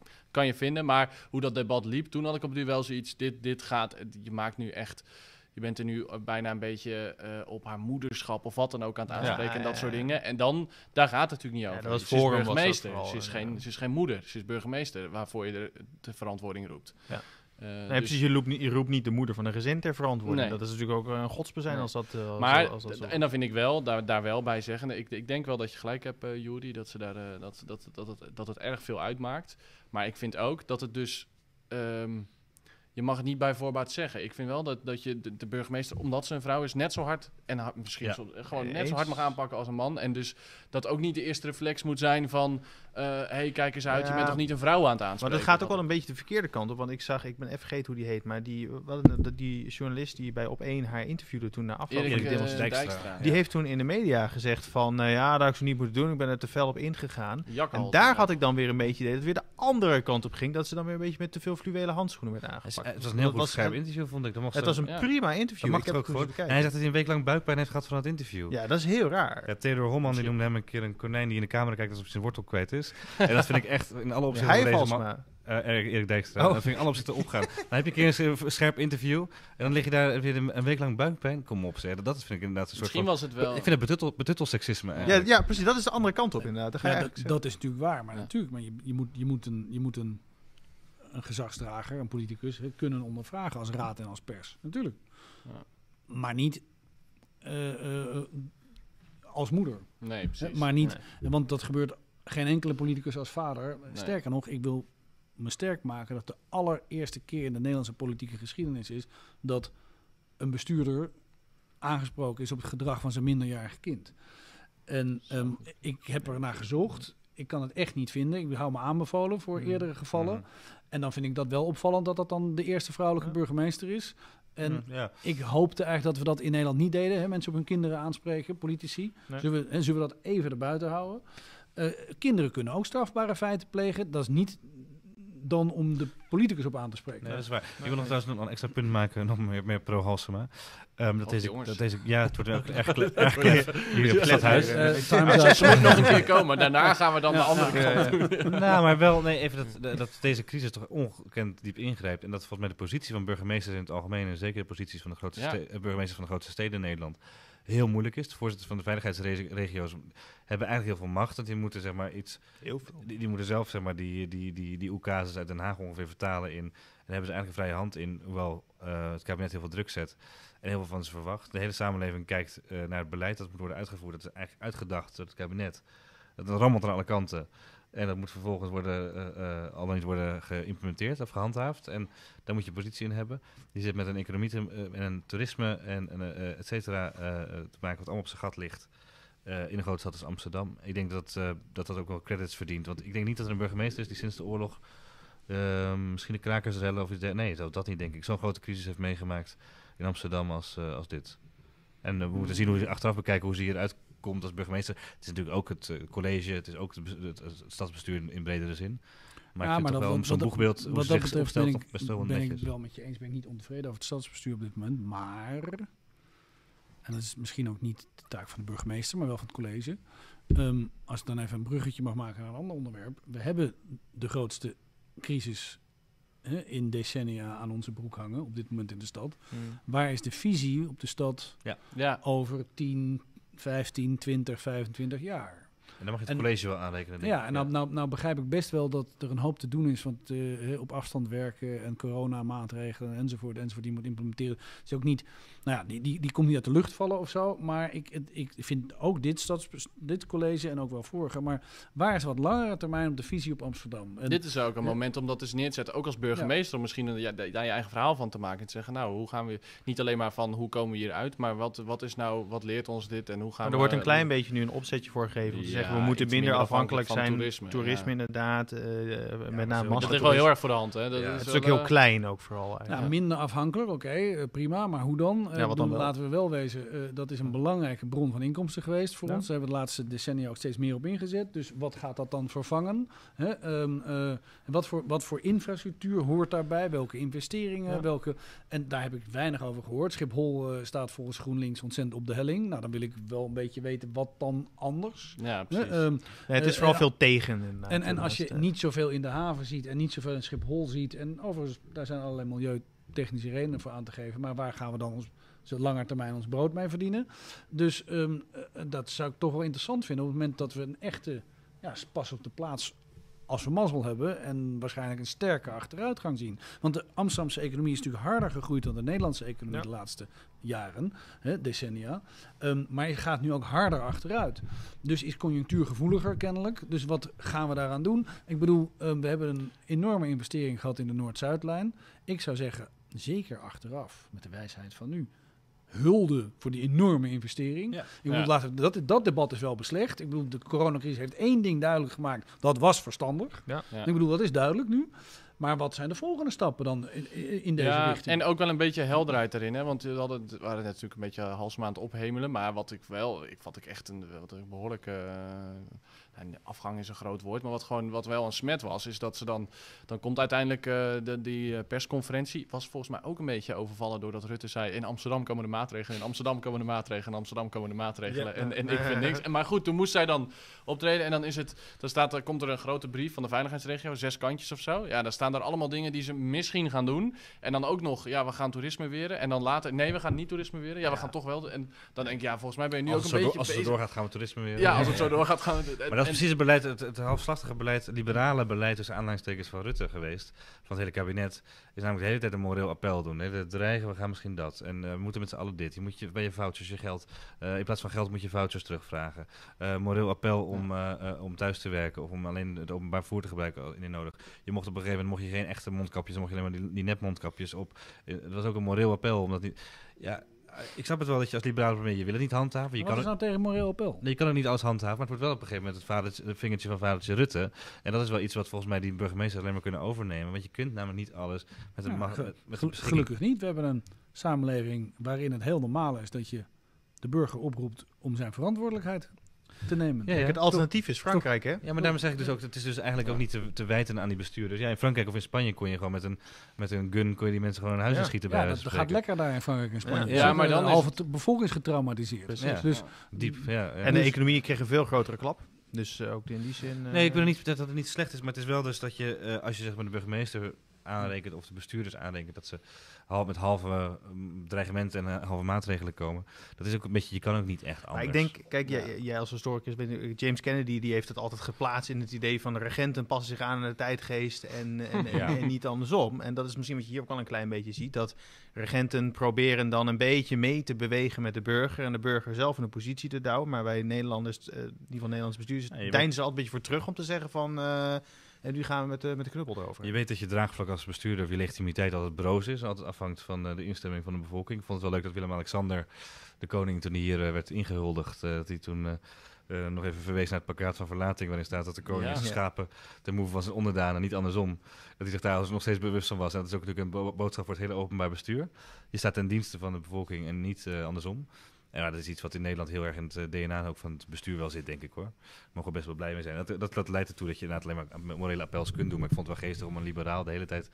kan je vinden. Maar hoe dat debat liep, toen had ik op nu wel zoiets. Dit gaat, je maakt nu echt... Je bent er nu bijna een beetje op haar moederschap of wat dan ook aan het aanspreken en dat soort dingen. En dan, daar gaat het natuurlijk niet over. dat was Ze is Forum, burgemeester. was dat vooral, Ze is geen moeder. Ze is burgemeester, waarvoor je de verantwoording roept. Ja. Dus, Precies, je roept niet de moeder van een gezin ter verantwoording. Nee. Dat is natuurlijk ook een godsbezijn Nee. als dat... Maar, als dat zo. en dan vind ik wel, daar wel bij zeggen... Ik denk wel dat je gelijk hebt, Juri, dat ze daar, dat het erg veel uitmaakt. Maar ik vind ook dat het dus... je mag het niet bij voorbaat zeggen. Ik vind wel dat je de burgemeester, omdat ze een vrouw is, net zo hard... en misschien gewoon net zo hard mag aanpakken als een man. En dus dat ook niet de eerste reflex moet zijn van... hey, kijk eens uit, je bent toch niet een vrouw aan het aanspreken? Maar dat gaat ook wel een beetje de verkeerde kant op. Want ik ben even vergeten hoe die heet. Maar die journalist die bij Op1 haar interviewde toen na afloop van die demonstratie... Dijkstra. Die heeft toen in de media gezegd van... ja, dat had ik zo niet moeten doen. Ik ben er te fel op ingegaan. Jakhals, en daar had ik dan weer een beetje idee dat het weer de andere kant op ging. Dat ze dan weer een beetje met te veel fluwelen handschoenen werd aangepakt. Het was een heel goed scherp interview, vond ik. Het was een prima interview. Dat mag er ook voor. En hij zegt dat hij een week lang buikpijn heeft gehad van het interview. Ja, dat is heel raar. Ja, Theodor Holman die noemde hem een keer een konijn die in de camera kijkt alsof hij zijn wortel kwijt is. En dat vind ik echt in alle opzichten... Hij Valsma. Erik Dijkstra. Dat vind ik in alle opzichten opgaan. Dan heb je een keer een scherp interview en dan lig je daar weer een week lang buikpijn. Kom op, zeg. Dat vind ik inderdaad een soort Misschien van... was het wel... Ik vind het betuttelseksisme eigenlijk. Ja, precies. Dat is de andere kant op inderdaad. Dat is natuurlijk waar. Maar natuurlijk, maar je moet een gezagsdrager, een politicus, kunnen ondervragen als raad en als pers. Natuurlijk. Ja. Maar niet als moeder. Nee, precies. Maar niet, want dat gebeurt geen enkele politicus als vader. Nee. Sterker nog, ik wil me sterk maken dat de allereerste keer in de Nederlandse politieke geschiedenis is dat een bestuurder aangesproken is op het gedrag van zijn minderjarige kind. En ik heb er naar gezocht. Ik kan het echt niet vinden. Ik hou me aanbevolen voor eerdere gevallen. En dan vind ik dat wel opvallend dat dat dan de eerste vrouwelijke burgemeester is. En ik hoopte eigenlijk dat we dat in Nederland niet deden. Hè? Mensen op hun kinderen aanspreken, politici. Nee. Zullen we dat even erbuiten houden? Kinderen kunnen ook strafbare feiten plegen. Dat is niet dan om de politicus op aan te spreken. Nee, dat is waar. Ik wil nog trouwens nog een extra punt maken, nog meer pro-Halsema. Dat deze, ja, het wordt ook echt hier op het stadhuis. Ze moet nog een keer komen, daarna gaan we dan de andere kant doen. Nou, maar wel, even dat deze crisis toch ongekend diep ingrijpt. En dat volgens mij de positie van burgemeesters in het algemeen, en zeker de posities van de grote burgemeesters van de grootste steden in Nederland, heel moeilijk is. De voorzitters van de veiligheidsregio's hebben eigenlijk heel veel macht. Want die moeten zeg maar iets... Heel veel. Die moeten zelf zeg maar die oecases uit Den Haag ongeveer vertalen in. En hebben ze eigenlijk een vrije hand in, hoewel het kabinet heel veel druk zet. En heel veel van ze verwacht. De hele samenleving kijkt naar het beleid dat moet worden uitgevoerd. Dat is eigenlijk uitgedacht door het kabinet. Dat rammelt aan alle kanten. En dat moet vervolgens al dan niet worden geïmplementeerd of gehandhaafd. En daar moet je positie in hebben. Die zit met een economie en een toerisme en et cetera te maken wat allemaal op zijn gat ligt. In een grote stad als Amsterdam. Ik denk dat ook wel credits verdient. Want ik denk niet dat er een burgemeester is die sinds de oorlog misschien de krakersrellen of iets dergelijks. Nee, dat niet denk ik. Zo'n grote crisis heeft meegemaakt in Amsterdam als dit. En we moeten zien hoe achteraf bekijken hoe ze hieruit komt als burgemeester. Het is natuurlijk ook het college, het is ook het stadsbestuur in bredere zin. Maar ik vind toch wel zo'n boegbeeld hoe ze zich opstelt best wel netjes. Ben ik wel met je eens, ben ik niet ontevreden over het stadsbestuur op dit moment. Maar, en dat is misschien ook niet de taak van de burgemeester, maar wel van het college. Als ik dan even een bruggetje mag maken naar een ander onderwerp. We hebben de grootste crisis in decennia aan onze broek hangen op dit moment in de stad. Waar is de visie op de stad over 10, 15, 20, 25 jaar? En dan mag je het college wel aanrekenen. Ja, en nou begrijp ik best wel dat er een hoop te doen is. Want op afstand werken en coronamaatregelen enzovoort, die moet implementeren. Is ook niet, die komt niet uit de lucht vallen of zo. Maar ik vind ook dit college en ook wel vorige. Maar waar is wat langere termijn op de visie op Amsterdam? En, dit is ook een moment om dat eens neer te zetten. Ook als burgemeester om misschien daar je eigen verhaal van te maken. En te zeggen, nou, hoe gaan we niet alleen maar van hoe komen we hieruit, maar wat leert ons dit en hoe gaan we... Er wordt een klein beetje nu een opzetje voor gegeven om te zeggen, we moeten minder afhankelijk zijn van toerisme inderdaad. Met name dat ligt wel heel erg voor de hand. Hè? Het is ook heel klein ook vooral. Minder afhankelijk, oké, prima. Maar hoe dan? Laten we wel wezen, dat is een belangrijke bron van inkomsten geweest voor ons. Daar hebben we de laatste decennia ook steeds meer op ingezet. Dus wat gaat dat dan vervangen? Wat voor infrastructuur hoort daarbij? Welke investeringen? En daar heb ik weinig over gehoord. Schiphol staat volgens GroenLinks ontzettend op de helling. Nou, dan wil ik wel een beetje weten wat dan anders. Ja, precies. Het is vooral veel tegen. inderdaad. En als je niet zoveel in de haven ziet en niet zoveel in Schiphol ziet, en overigens, daar zijn allerlei milieutechnische redenen voor aan te geven, maar waar gaan we dan zo langer termijn ons brood mee verdienen? Dus dat zou ik toch wel interessant vinden op het moment dat we een echte pas op de plaats, als we mazzel hebben, en waarschijnlijk een sterke achteruitgang zien. Want de Amsterdamse economie is natuurlijk harder gegroeid dan de Nederlandse economie de laatste jaren, decennia. Maar je gaat nu ook harder achteruit. Dus is conjunctuurgevoeliger kennelijk. Dus wat gaan we daaraan doen? Ik bedoel, we hebben een enorme investering gehad in de Noord-Zuidlijn. Ik zou zeggen, zeker achteraf, met de wijsheid van nu, hulde voor die enorme investering. Ja. Ik bedoel, dat debat is wel beslecht. Ik bedoel, de coronacrisis heeft één ding duidelijk gemaakt. Dat was verstandig. Ja. Ja. Ik bedoel, dat is duidelijk nu. Maar wat zijn de volgende stappen dan in deze richting? En ook wel een beetje helderheid erin, hè? Want we waren natuurlijk een beetje halsmaand ophemelen. Maar wat ik echt een behoorlijke afgang is een groot woord. Maar wat wel een smet was, is dat ze dan komt uiteindelijk die persconferentie. Was volgens mij ook een beetje overvallen doordat Rutte zei: in Amsterdam komen de maatregelen, in Amsterdam komen de maatregelen, in Amsterdam komen de maatregelen. Ja. En ik vind niks. Maar goed, toen moest zij dan optreden en dan komt er een grote brief van de veiligheidsregio, 6 kantjes of zo. Ja, daar staan er allemaal dingen die ze misschien gaan doen. En dan ook nog, we gaan toerisme weren. En dan later, nee, we gaan niet toerisme weren. Ja, we gaan toch wel. En dan denk ik, volgens mij ben je nu ook een beetje als het zo doorgaat, gaan we toerisme weer. Ja, als het zo doorgaat, gaan we... Maar dat is precies het beleid, het halfslachtige beleid, het liberale beleid tussen aanleidingstekens van Rutte geweest. Van het hele kabinet. Is namelijk de hele tijd een moreel appel doen. Hè. Dreigen, we gaan misschien dat. En we moeten met z'n allen dit. Je moet bij je vouchers je geld, in plaats van geld moet je vouchers terugvragen. Moreel appel om thuis te werken of om alleen het openbaar vervoer te gebruiken indien nodig. Je mocht op een gegeven moment geen echte mondkapjes, dan mocht je alleen maar die nepmondkapjes op. Het was ook een moreel appel. Omdat niet, ik snap het wel dat je als liberaal premier, je wil het niet handhaven. Wat is nou tegen moreel appel? Nee, je kan ook niet alles handhaven, maar het wordt wel op een gegeven moment het vingertje van vadertje Rutte. En dat is wel iets wat volgens mij die burgemeesters alleen maar kunnen overnemen. Want je kunt namelijk niet alles met een beschikking. Gelukkig niet. We hebben een samenleving waarin het heel normaal is dat je de burger oproept om zijn verantwoordelijkheid te nemen. Ja, Kijk, het alternatief is Frankrijk, hè? Ja, maar daarom zeg ik dus ook, het is dus eigenlijk ook niet te wijten aan die bestuurders. Ja, in Frankrijk of in Spanje kon je gewoon met een gun kon je die mensen gewoon in huis schieten bij dat gaat lekker daar in Frankrijk en Spanje. Ja, maar dan de halve bevolking is getraumatiseerd. Precies. Dus diep. Ja. En de economie kreeg een veel grotere klap. Dus ook in die zin... Nee, ik wil niet dat het niet slecht is, maar het is wel dus dat je, als je zeg maar de burgemeester aanrekent of de bestuurders aanrekent, dat ze met halve dreigementen en halve maatregelen komen. Dat is ook een beetje, je kan ook niet echt anders. Maar ik denk, kijk, jij als historicus, James Kennedy die heeft het altijd geplaatst in het idee van de regenten passen zich aan de tijdgeest en niet andersom. En dat is misschien wat je hier ook al een klein beetje ziet, dat regenten proberen dan een beetje mee te bewegen met de burger en de burger zelf in een positie te douwen. Maar wij Nederlanders, in ieder geval Nederlandse bestuurders, deinzen ze altijd een beetje voor terug om te zeggen van... en nu gaan we met de knuppel erover. Je weet dat je draagvlak als bestuurder of je legitimiteit altijd broos is. Altijd afhangt van de instemming van de bevolking. Ik vond het wel leuk dat Willem-Alexander, de koning, toen hij hier werd ingehuldigd, dat hij toen nog even verwees naar het plakkaat van verlating, waarin staat dat de koning is geschapen ten behoeve van zijn onderdanen, niet andersom. Dat hij zich daar nog steeds bewust van was. En dat is ook natuurlijk een boodschap voor het hele openbaar bestuur. Je staat ten dienste van de bevolking en niet andersom. En dat is iets wat in Nederland heel erg in het DNA ook van het bestuur wel zit, denk ik hoor. Daar mogen we best wel blij mee zijn. Dat leidt ertoe dat je inderdaad alleen maar morele appels kunt doen. Maar ik vond het wel geestig om een liberaal de hele tijd...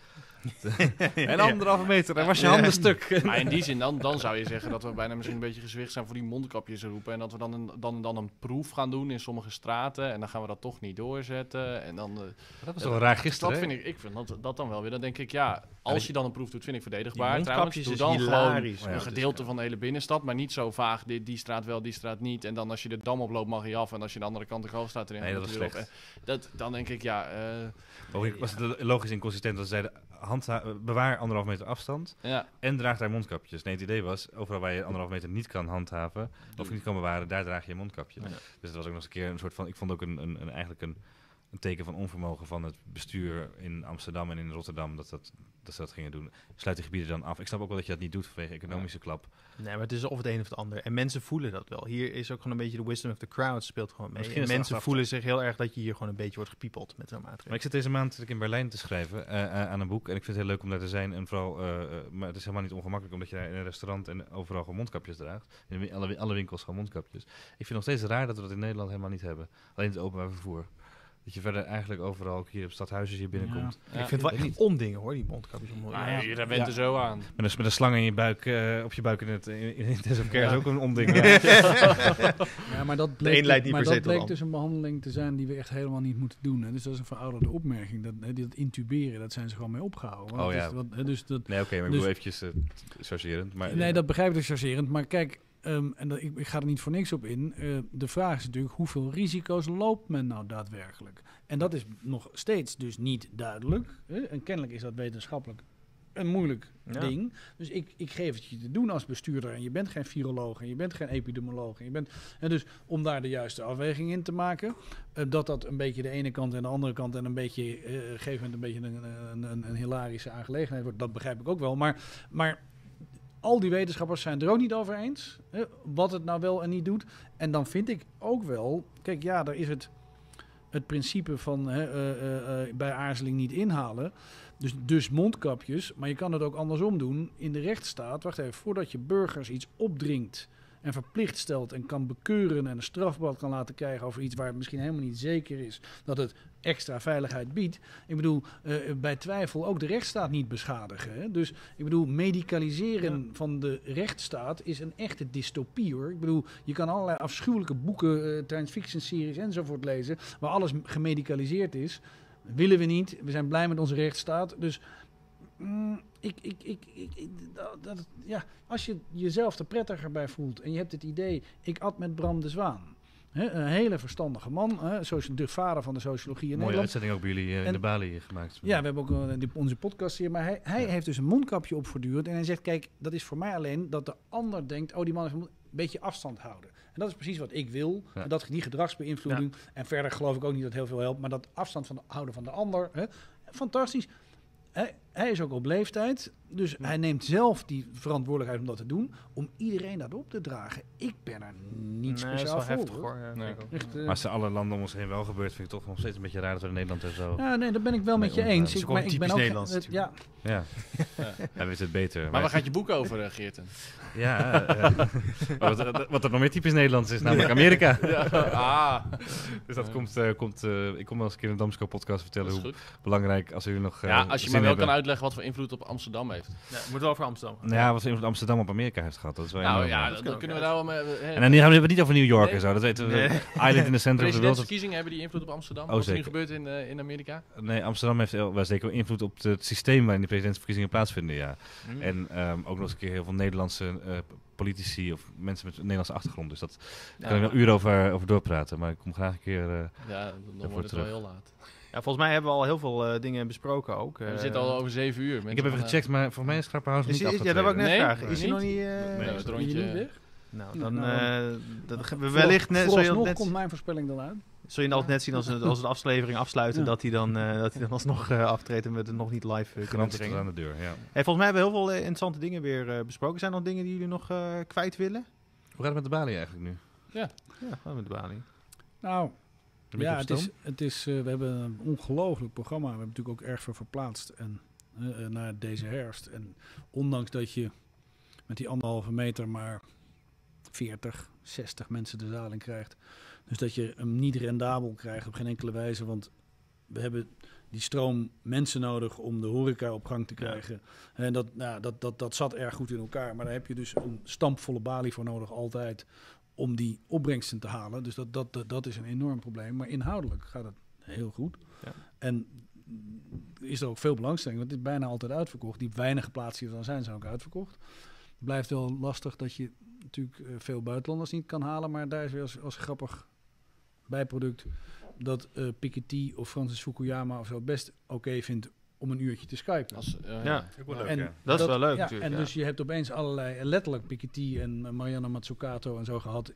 en 1,5 meter, daar was je handen stuk. Maar in die zin, dan zou je zeggen dat we bijna misschien een beetje gezwicht zijn voor die mondkapjes roepen. En dat we dan een proef gaan doen in sommige straten. En dan gaan we dat toch niet doorzetten. En dan, dat was toch wel raar gisteren, dat vind ik vind dat dan wel weer. Dan denk ik, als je dan een proef doet, vind ik verdedigbaar. Die mondkapjes doe dan is gewoon hilarisch. een gedeelte van de hele binnenstad. Maar niet zo vaag, die straat wel, die straat niet. En dan als je de Dam oploopt mag je af. En als je de andere kant de Kalverstraat erin dat was slecht. Dan denk ik, was het logisch inconsistent dat ze zeiden, bewaar 1,5 meter afstand en draag daar mondkapjes. Nee, het idee was, overal waar je 1,5 meter niet kan handhaven of niet kan bewaren, daar draag je een mondkapje. Ja. Dus dat was ook nog eens een keer een soort van, ik vond ook eigenlijk een teken van onvermogen van het bestuur in Amsterdam en in Rotterdam dat ze dat gingen doen. Sluit die gebieden dan af. Ik snap ook wel dat je dat niet doet vanwege economische klap. Nee, maar het is of het een of het ander. En mensen voelen dat wel. Hier is ook gewoon een beetje de wisdom of the crowd speelt gewoon mee. En mensen voelen zich heel erg dat je hier gewoon een beetje wordt gepiepeld met zo'n maatregel. Maar ik zit deze maand in Berlijn te schrijven aan een boek. En ik vind het heel leuk om daar te zijn. En vooral, maar het is helemaal niet ongemakkelijk omdat je daar in een restaurant en overal gewoon mondkapjes draagt. In alle winkels gewoon mondkapjes. Ik vind het nog steeds raar dat we dat in Nederland helemaal niet hebben. Alleen het openbaar vervoer. Dat je verder eigenlijk overal, ook hier op Stadhuis hier binnenkomt. Ja. Ik vind het wel echt ondingen hoor, die mondkapjes. Je bent er zo aan. Met een slang in je buik, op je buik in intensive care is ook een onding. Ja, maar dat een bleek, leidt niet maar per se dat tot bleek de dus een behandeling te zijn die we echt helemaal niet moeten doen. Hè. Dus dat is een verouderde opmerking. Dat intuberen, dat zijn ze gewoon mee opgehouden. Want Oh, dat ja. is dus dat, Nee, oké, maar ik Dus- bedoel eventjes chargerend. Maar, nee, dat begrijp ik dus chargerend. Maar kijk, ik ga er niet voor niks op in. De vraag is natuurlijk, hoeveel risico's loopt men nou daadwerkelijk? En dat is nog steeds dus niet duidelijk. Hè? En kennelijk is dat wetenschappelijk een moeilijk ding. Dus ik geef het je te doen als bestuurder. En je bent geen viroloog en je bent geen epidemioloog. En dus om daar de juiste afweging in te maken. Dat een beetje de ene kant en de andere kant en een beetje, op een gegeven moment een beetje een hilarische aangelegenheid wordt. Dat begrijp ik ook wel. Maar al die wetenschappers zijn er ook niet over eens. Hè, wat het nou wel en niet doet. En dan vind ik ook wel... Kijk, ja, daar is het principe van bij aarzeling niet inhalen. Dus mondkapjes. Maar je kan het ook andersom doen. In de rechtsstaat, wacht even, voordat je burgers iets opdringt en verplicht stelt en kan bekeuren en een strafblad kan laten krijgen over iets waar het misschien helemaal niet zeker is dat het extra veiligheid biedt. Ik bedoel, bij twijfel ook de rechtsstaat niet beschadigen. Hè? Dus ik bedoel, medicaliseren van de rechtsstaat is een echte dystopie hoor. Ik bedoel, je kan allerlei afschuwelijke boeken, science fiction series enzovoort lezen, waar alles gemedicaliseerd is. Dat willen we niet. We zijn blij met onze rechtsstaat. Dus als je jezelf er prettiger bij voelt en je hebt het idee, ik at met Bram de Zwaan. Een hele verstandige man, de vader van de sociologie in mooie Nederland. uitzending ook bij jullie in de Bali gemaakt. Ja, we hebben ook onze podcast hier, maar hij heeft dus een mondkapje op voortdurend en hij zegt, kijk, dat is voor mij alleen dat de ander denkt, oh die man is een beetje afstand houden. En dat is precies wat ik wil, die gedragsbeïnvloeding. Ja. En verder geloof ik ook niet dat heel veel helpt, maar dat afstand houden van de ander, fantastisch. Hij is ook op leeftijd, dus hij neemt zelf die verantwoordelijkheid om dat te doen, om iedereen dat op te dragen. Ik ben er niet speciaal voor. Heftig, hoor. Ja, nee. Echt, maar als er alle landen om ons heen wel gebeurt, vind ik toch nog steeds een beetje raar dat we in Nederland en zo... Ja, nee, dat ben ik wel met je eens. Ik ben ook Nederlands. Hij weet het beter. Maar waar gaat je boek over, Geerten? Ja, wat er nog meer typisch Nederlands is, namelijk Amerika. Dus dat komt ik kom wel eens een keer in de Damsko podcast vertellen hoe belangrijk, als u nog als je maar wel kan uitleggen wat voor invloed op Amsterdam heeft. Ja, moet wel over Amsterdam. Nou ja, wat voor invloed Amsterdam op Amerika heeft gehad. Dat is wel dan kunnen we daar wel mee... En dan hebben we het niet over New York en zo, dat weten we. Island in the center of the world. Presidentsverkiezingen hebben die invloed op Amsterdam? Wat er nu gebeurt in Amerika? Nee, Amsterdam heeft wel zeker invloed op het systeem waarin de presidentsverkiezingen plaatsvinden, ja. En ook nog eens een keer heel veel Nederlandse politici of mensen met een Nederlandse achtergrond. Dus dat kan ik wel uren over doorpraten, maar ik kom graag een keer dan wordt het wel heel laat. Ja, volgens mij hebben we al heel veel dingen besproken ook. We zitten al over 7 uur. Ik heb even gecheckt, maar voor mij is Grapperhaus niet afgetreden. Ja, dat wou ik net vragen. Is hij nog niet... het rondje weg? Nou, dan we wellicht net... Vooralsnog komt mijn voorspelling dan uit. Zul je altijd net zien als we de aflevering afsluiten, dat hij dan alsnog aftreedt en we het nog niet live kunnen brengen. Aan de deur, ja. Volgens mij hebben we heel veel interessante dingen weer besproken. Zijn er nog dingen die jullie nog kwijt willen? Hoe gaat het met de Bali eigenlijk nu? Ja, met de Bali. Nou, we hebben een ongelooflijk programma. We hebben natuurlijk ook erg veel verplaatst naar deze herfst. En ondanks dat je met die 1,5 meter maar 40, 60 mensen de zaal in krijgt. Dus dat je hem niet rendabel krijgt op geen enkele wijze. Want we hebben die stroom mensen nodig om de horeca op gang te krijgen. Ja. En dat zat erg goed in elkaar. Maar daar heb je dus een stampvolle balie voor nodig altijd om die opbrengsten te halen. Dus dat is een enorm probleem. Maar inhoudelijk gaat het heel goed. Ja. En is er ook veel belangstelling, want het is bijna altijd uitverkocht. Die weinige plaatsen die er dan zijn ook uitverkocht. Het blijft wel lastig dat je natuurlijk veel buitenlanders niet kan halen. Maar daar is weer als grappig bijproduct dat Piketty of Francis Fukuyama of zo best oké vindt om een uurtje te skypen. Dat is wel leuk natuurlijk. En dus je hebt opeens allerlei, letterlijk Piketty en Mariana Mazzucato en zo gehad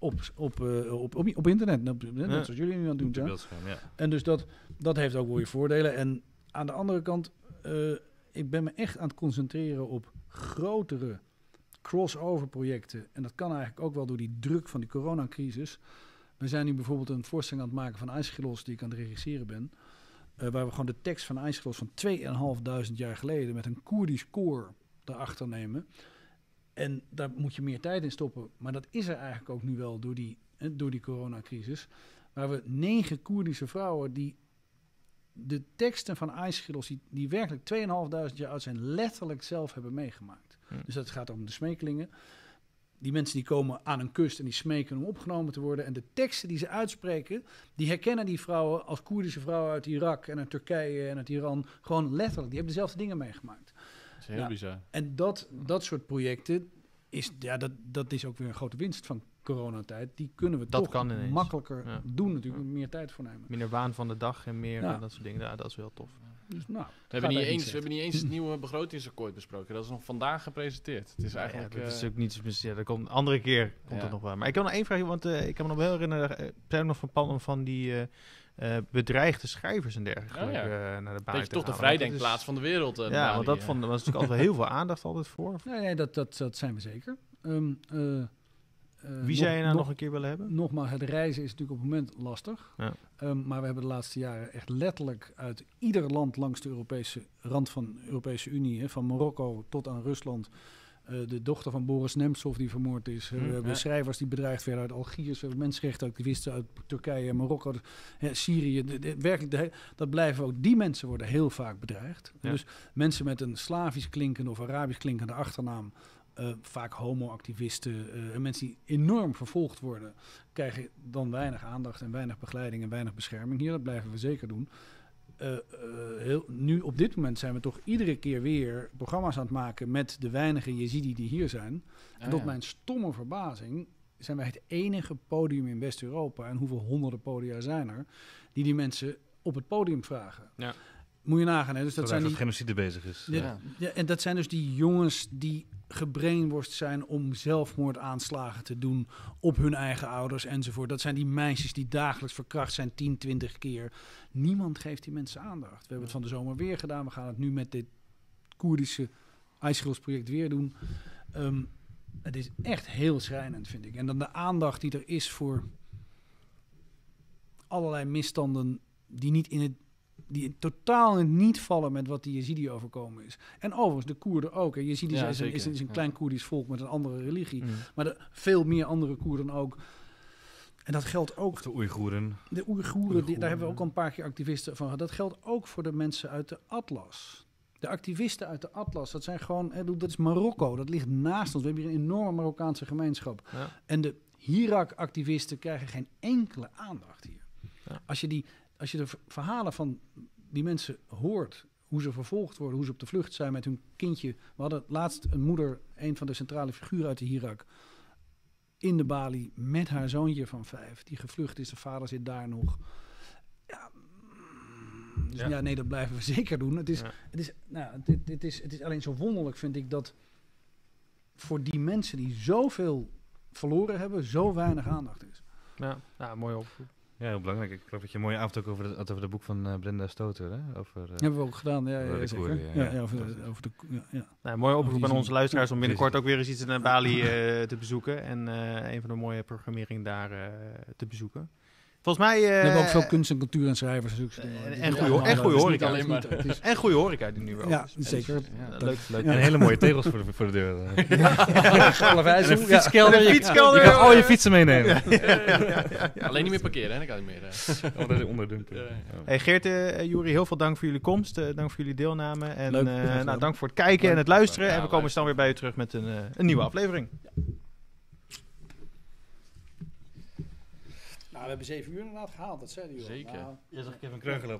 op internet. Net zoals jullie nu aan het doen zijn. En dus dat heeft ook wel weer voordelen. En aan de andere kant, ik ben me echt aan het concentreren op grotere crossover projecten. En dat kan eigenlijk ook wel door die druk van die coronacrisis. We zijn nu bijvoorbeeld een voorstelling aan het maken van Aeschylos, die ik aan het regisseren ben. Waar we gewoon de tekst van Aeschylos van 2500 jaar geleden met een Koerdisch koor daarachter nemen. En daar moet je meer tijd in stoppen. Maar dat is er eigenlijk ook nu wel door die coronacrisis. waar we 9 Koerdische vrouwen die de teksten van Aeschylus, die werkelijk 2500 jaar oud zijn, letterlijk zelf hebben meegemaakt. Dus dat gaat om de smekelingen. Die mensen die komen aan een kust en die smeken om opgenomen te worden. En de teksten die ze uitspreken, die herkennen die vrouwen als Koerdische vrouwen uit Irak en uit Turkije en uit Iran. Gewoon letterlijk, die hebben dezelfde dingen meegemaakt. Dat is heel bizar. En dat soort projecten, dat is ook weer een grote winst van coronatijd. Die kunnen we Dat toch kan ineens. makkelijker doen natuurlijk, meer tijd voor nemen. Minder waan van de dag en meer dat soort dingen. Ja, dat is wel tof. Dus, We hebben niet eens het nieuwe begrotingsakkoord besproken. Dat is nog vandaag gepresenteerd. Het is eigenlijk... dat is ook niet zo speciaal. Dat komt een andere keer komt het nog wel. Maar ik heb nog één vraag, want ik kan me nog wel herinneren. Zijn er nog van plannen van die bedreigde schrijvers en dergelijke naar de baan? Dat je toch de vrijdenkplaats van de wereld. Want dat was natuurlijk altijd wel heel veel aandacht altijd voor. Nee, dat zijn we zeker. Wie zou je nou nog een keer willen hebben? Nogmaals, het reizen is natuurlijk op het moment lastig. Ja. Maar we hebben de laatste jaren echt letterlijk uit ieder land langs de Europese rand van de Europese Unie, van Marokko tot aan Rusland, de dochter van Boris Nemtsov die vermoord is. We hebben schrijvers die bedreigd werden uit Algiers. We hebben mensenrechtenactivisten uit Turkije, Marokko, Syrië. Werkelijk, dat blijven ook. Die mensen worden heel vaak bedreigd. Ja. Dus mensen met een Slavisch klinkende of Arabisch klinkende achternaam, vaak homoactivisten en mensen die enorm vervolgd worden, krijgen dan weinig aandacht en weinig begeleiding en weinig bescherming hier. Dat blijven we zeker doen. Nu op dit moment zijn we toch iedere keer weer programma's aan het maken met de weinige Jezidi die hier zijn. En tot mijn stomme verbazing zijn wij het enige podium in West-Europa, en hoeveel honderden podia zijn er, die mensen op het podium vragen. Ja. Moet je nagaan, hè? Dus dat zijn die genocide bezig is. Ja, en dat zijn dus die jongens die gebrainworst zijn om zelfmoordaanslagen te doen op hun eigen ouders enzovoort. Dat zijn die meisjes die dagelijks verkracht zijn 10, 20 keer. Niemand geeft die mensen aandacht. We hebben het van de zomer weer gedaan. We gaan het nu met dit Koerdische Aeschylus project weer doen. Het is echt heel schrijnend, vind ik. En dan de aandacht die er is voor allerlei misstanden die totaal niet vallen met wat die Jezidi overkomen is. En overigens, de Koerden ook. Jezidi is een klein Koerdisch volk met een andere religie. Maar veel meer andere Koerden ook. En dat geldt ook... Of de Oeigoeren. De Oeigoeren, daar hebben we ook al een paar keer activisten van gehad. Dat geldt ook voor de mensen uit de Atlas. De activisten uit de Atlas, dat zijn gewoon... dat is Marokko, dat ligt naast ons. We hebben hier een enorme Marokkaanse gemeenschap. Ja. En de Hirak-activisten krijgen geen enkele aandacht hier. Ja. Als je de verhalen van die mensen hoort, hoe ze vervolgd worden, hoe ze op de vlucht zijn met hun kindje. We hadden laatst een moeder, een van de centrale figuren uit de Hirak, in de balie met haar zoontje van 5, die gevlucht is. De vader zit daar nog. Nee, dat blijven we zeker doen. Het is alleen zo wonderlijk, vind ik, dat voor die mensen die zoveel verloren hebben, zo weinig aandacht is. Ja, mooi oproep. Ja, heel belangrijk. Ik geloof dat je een mooie avond ook over de boek van Brenda Stoter. Hè? Hebben we ook gedaan, zeker. Mooi oproep aan onze luisteraars om binnenkort ook weer eens iets in Bali te bezoeken. En een van de mooie programmeringen daar te bezoeken. Volgens mij... we hebben ook veel kunst en cultuur en schrijvers. En goede horeca. En goede horeca die nu wel. Ja, zeker. Leuk. En hele mooie tegels voor de deur. En een fietskelder. Je kan al je fietsen meenemen. Alleen niet meer parkeren, hè? Dan kan je meer... Altijd onderdumpen. Hey Geert, Juri, heel veel dank voor jullie komst. Dank voor jullie deelname. En dank voor het kijken en het luisteren. En we komen snel weer bij u terug met een nieuwe aflevering. We hebben 7 uur inderdaad gehaald, dat zei hij. Zeker. Je zag Kevin Kreugel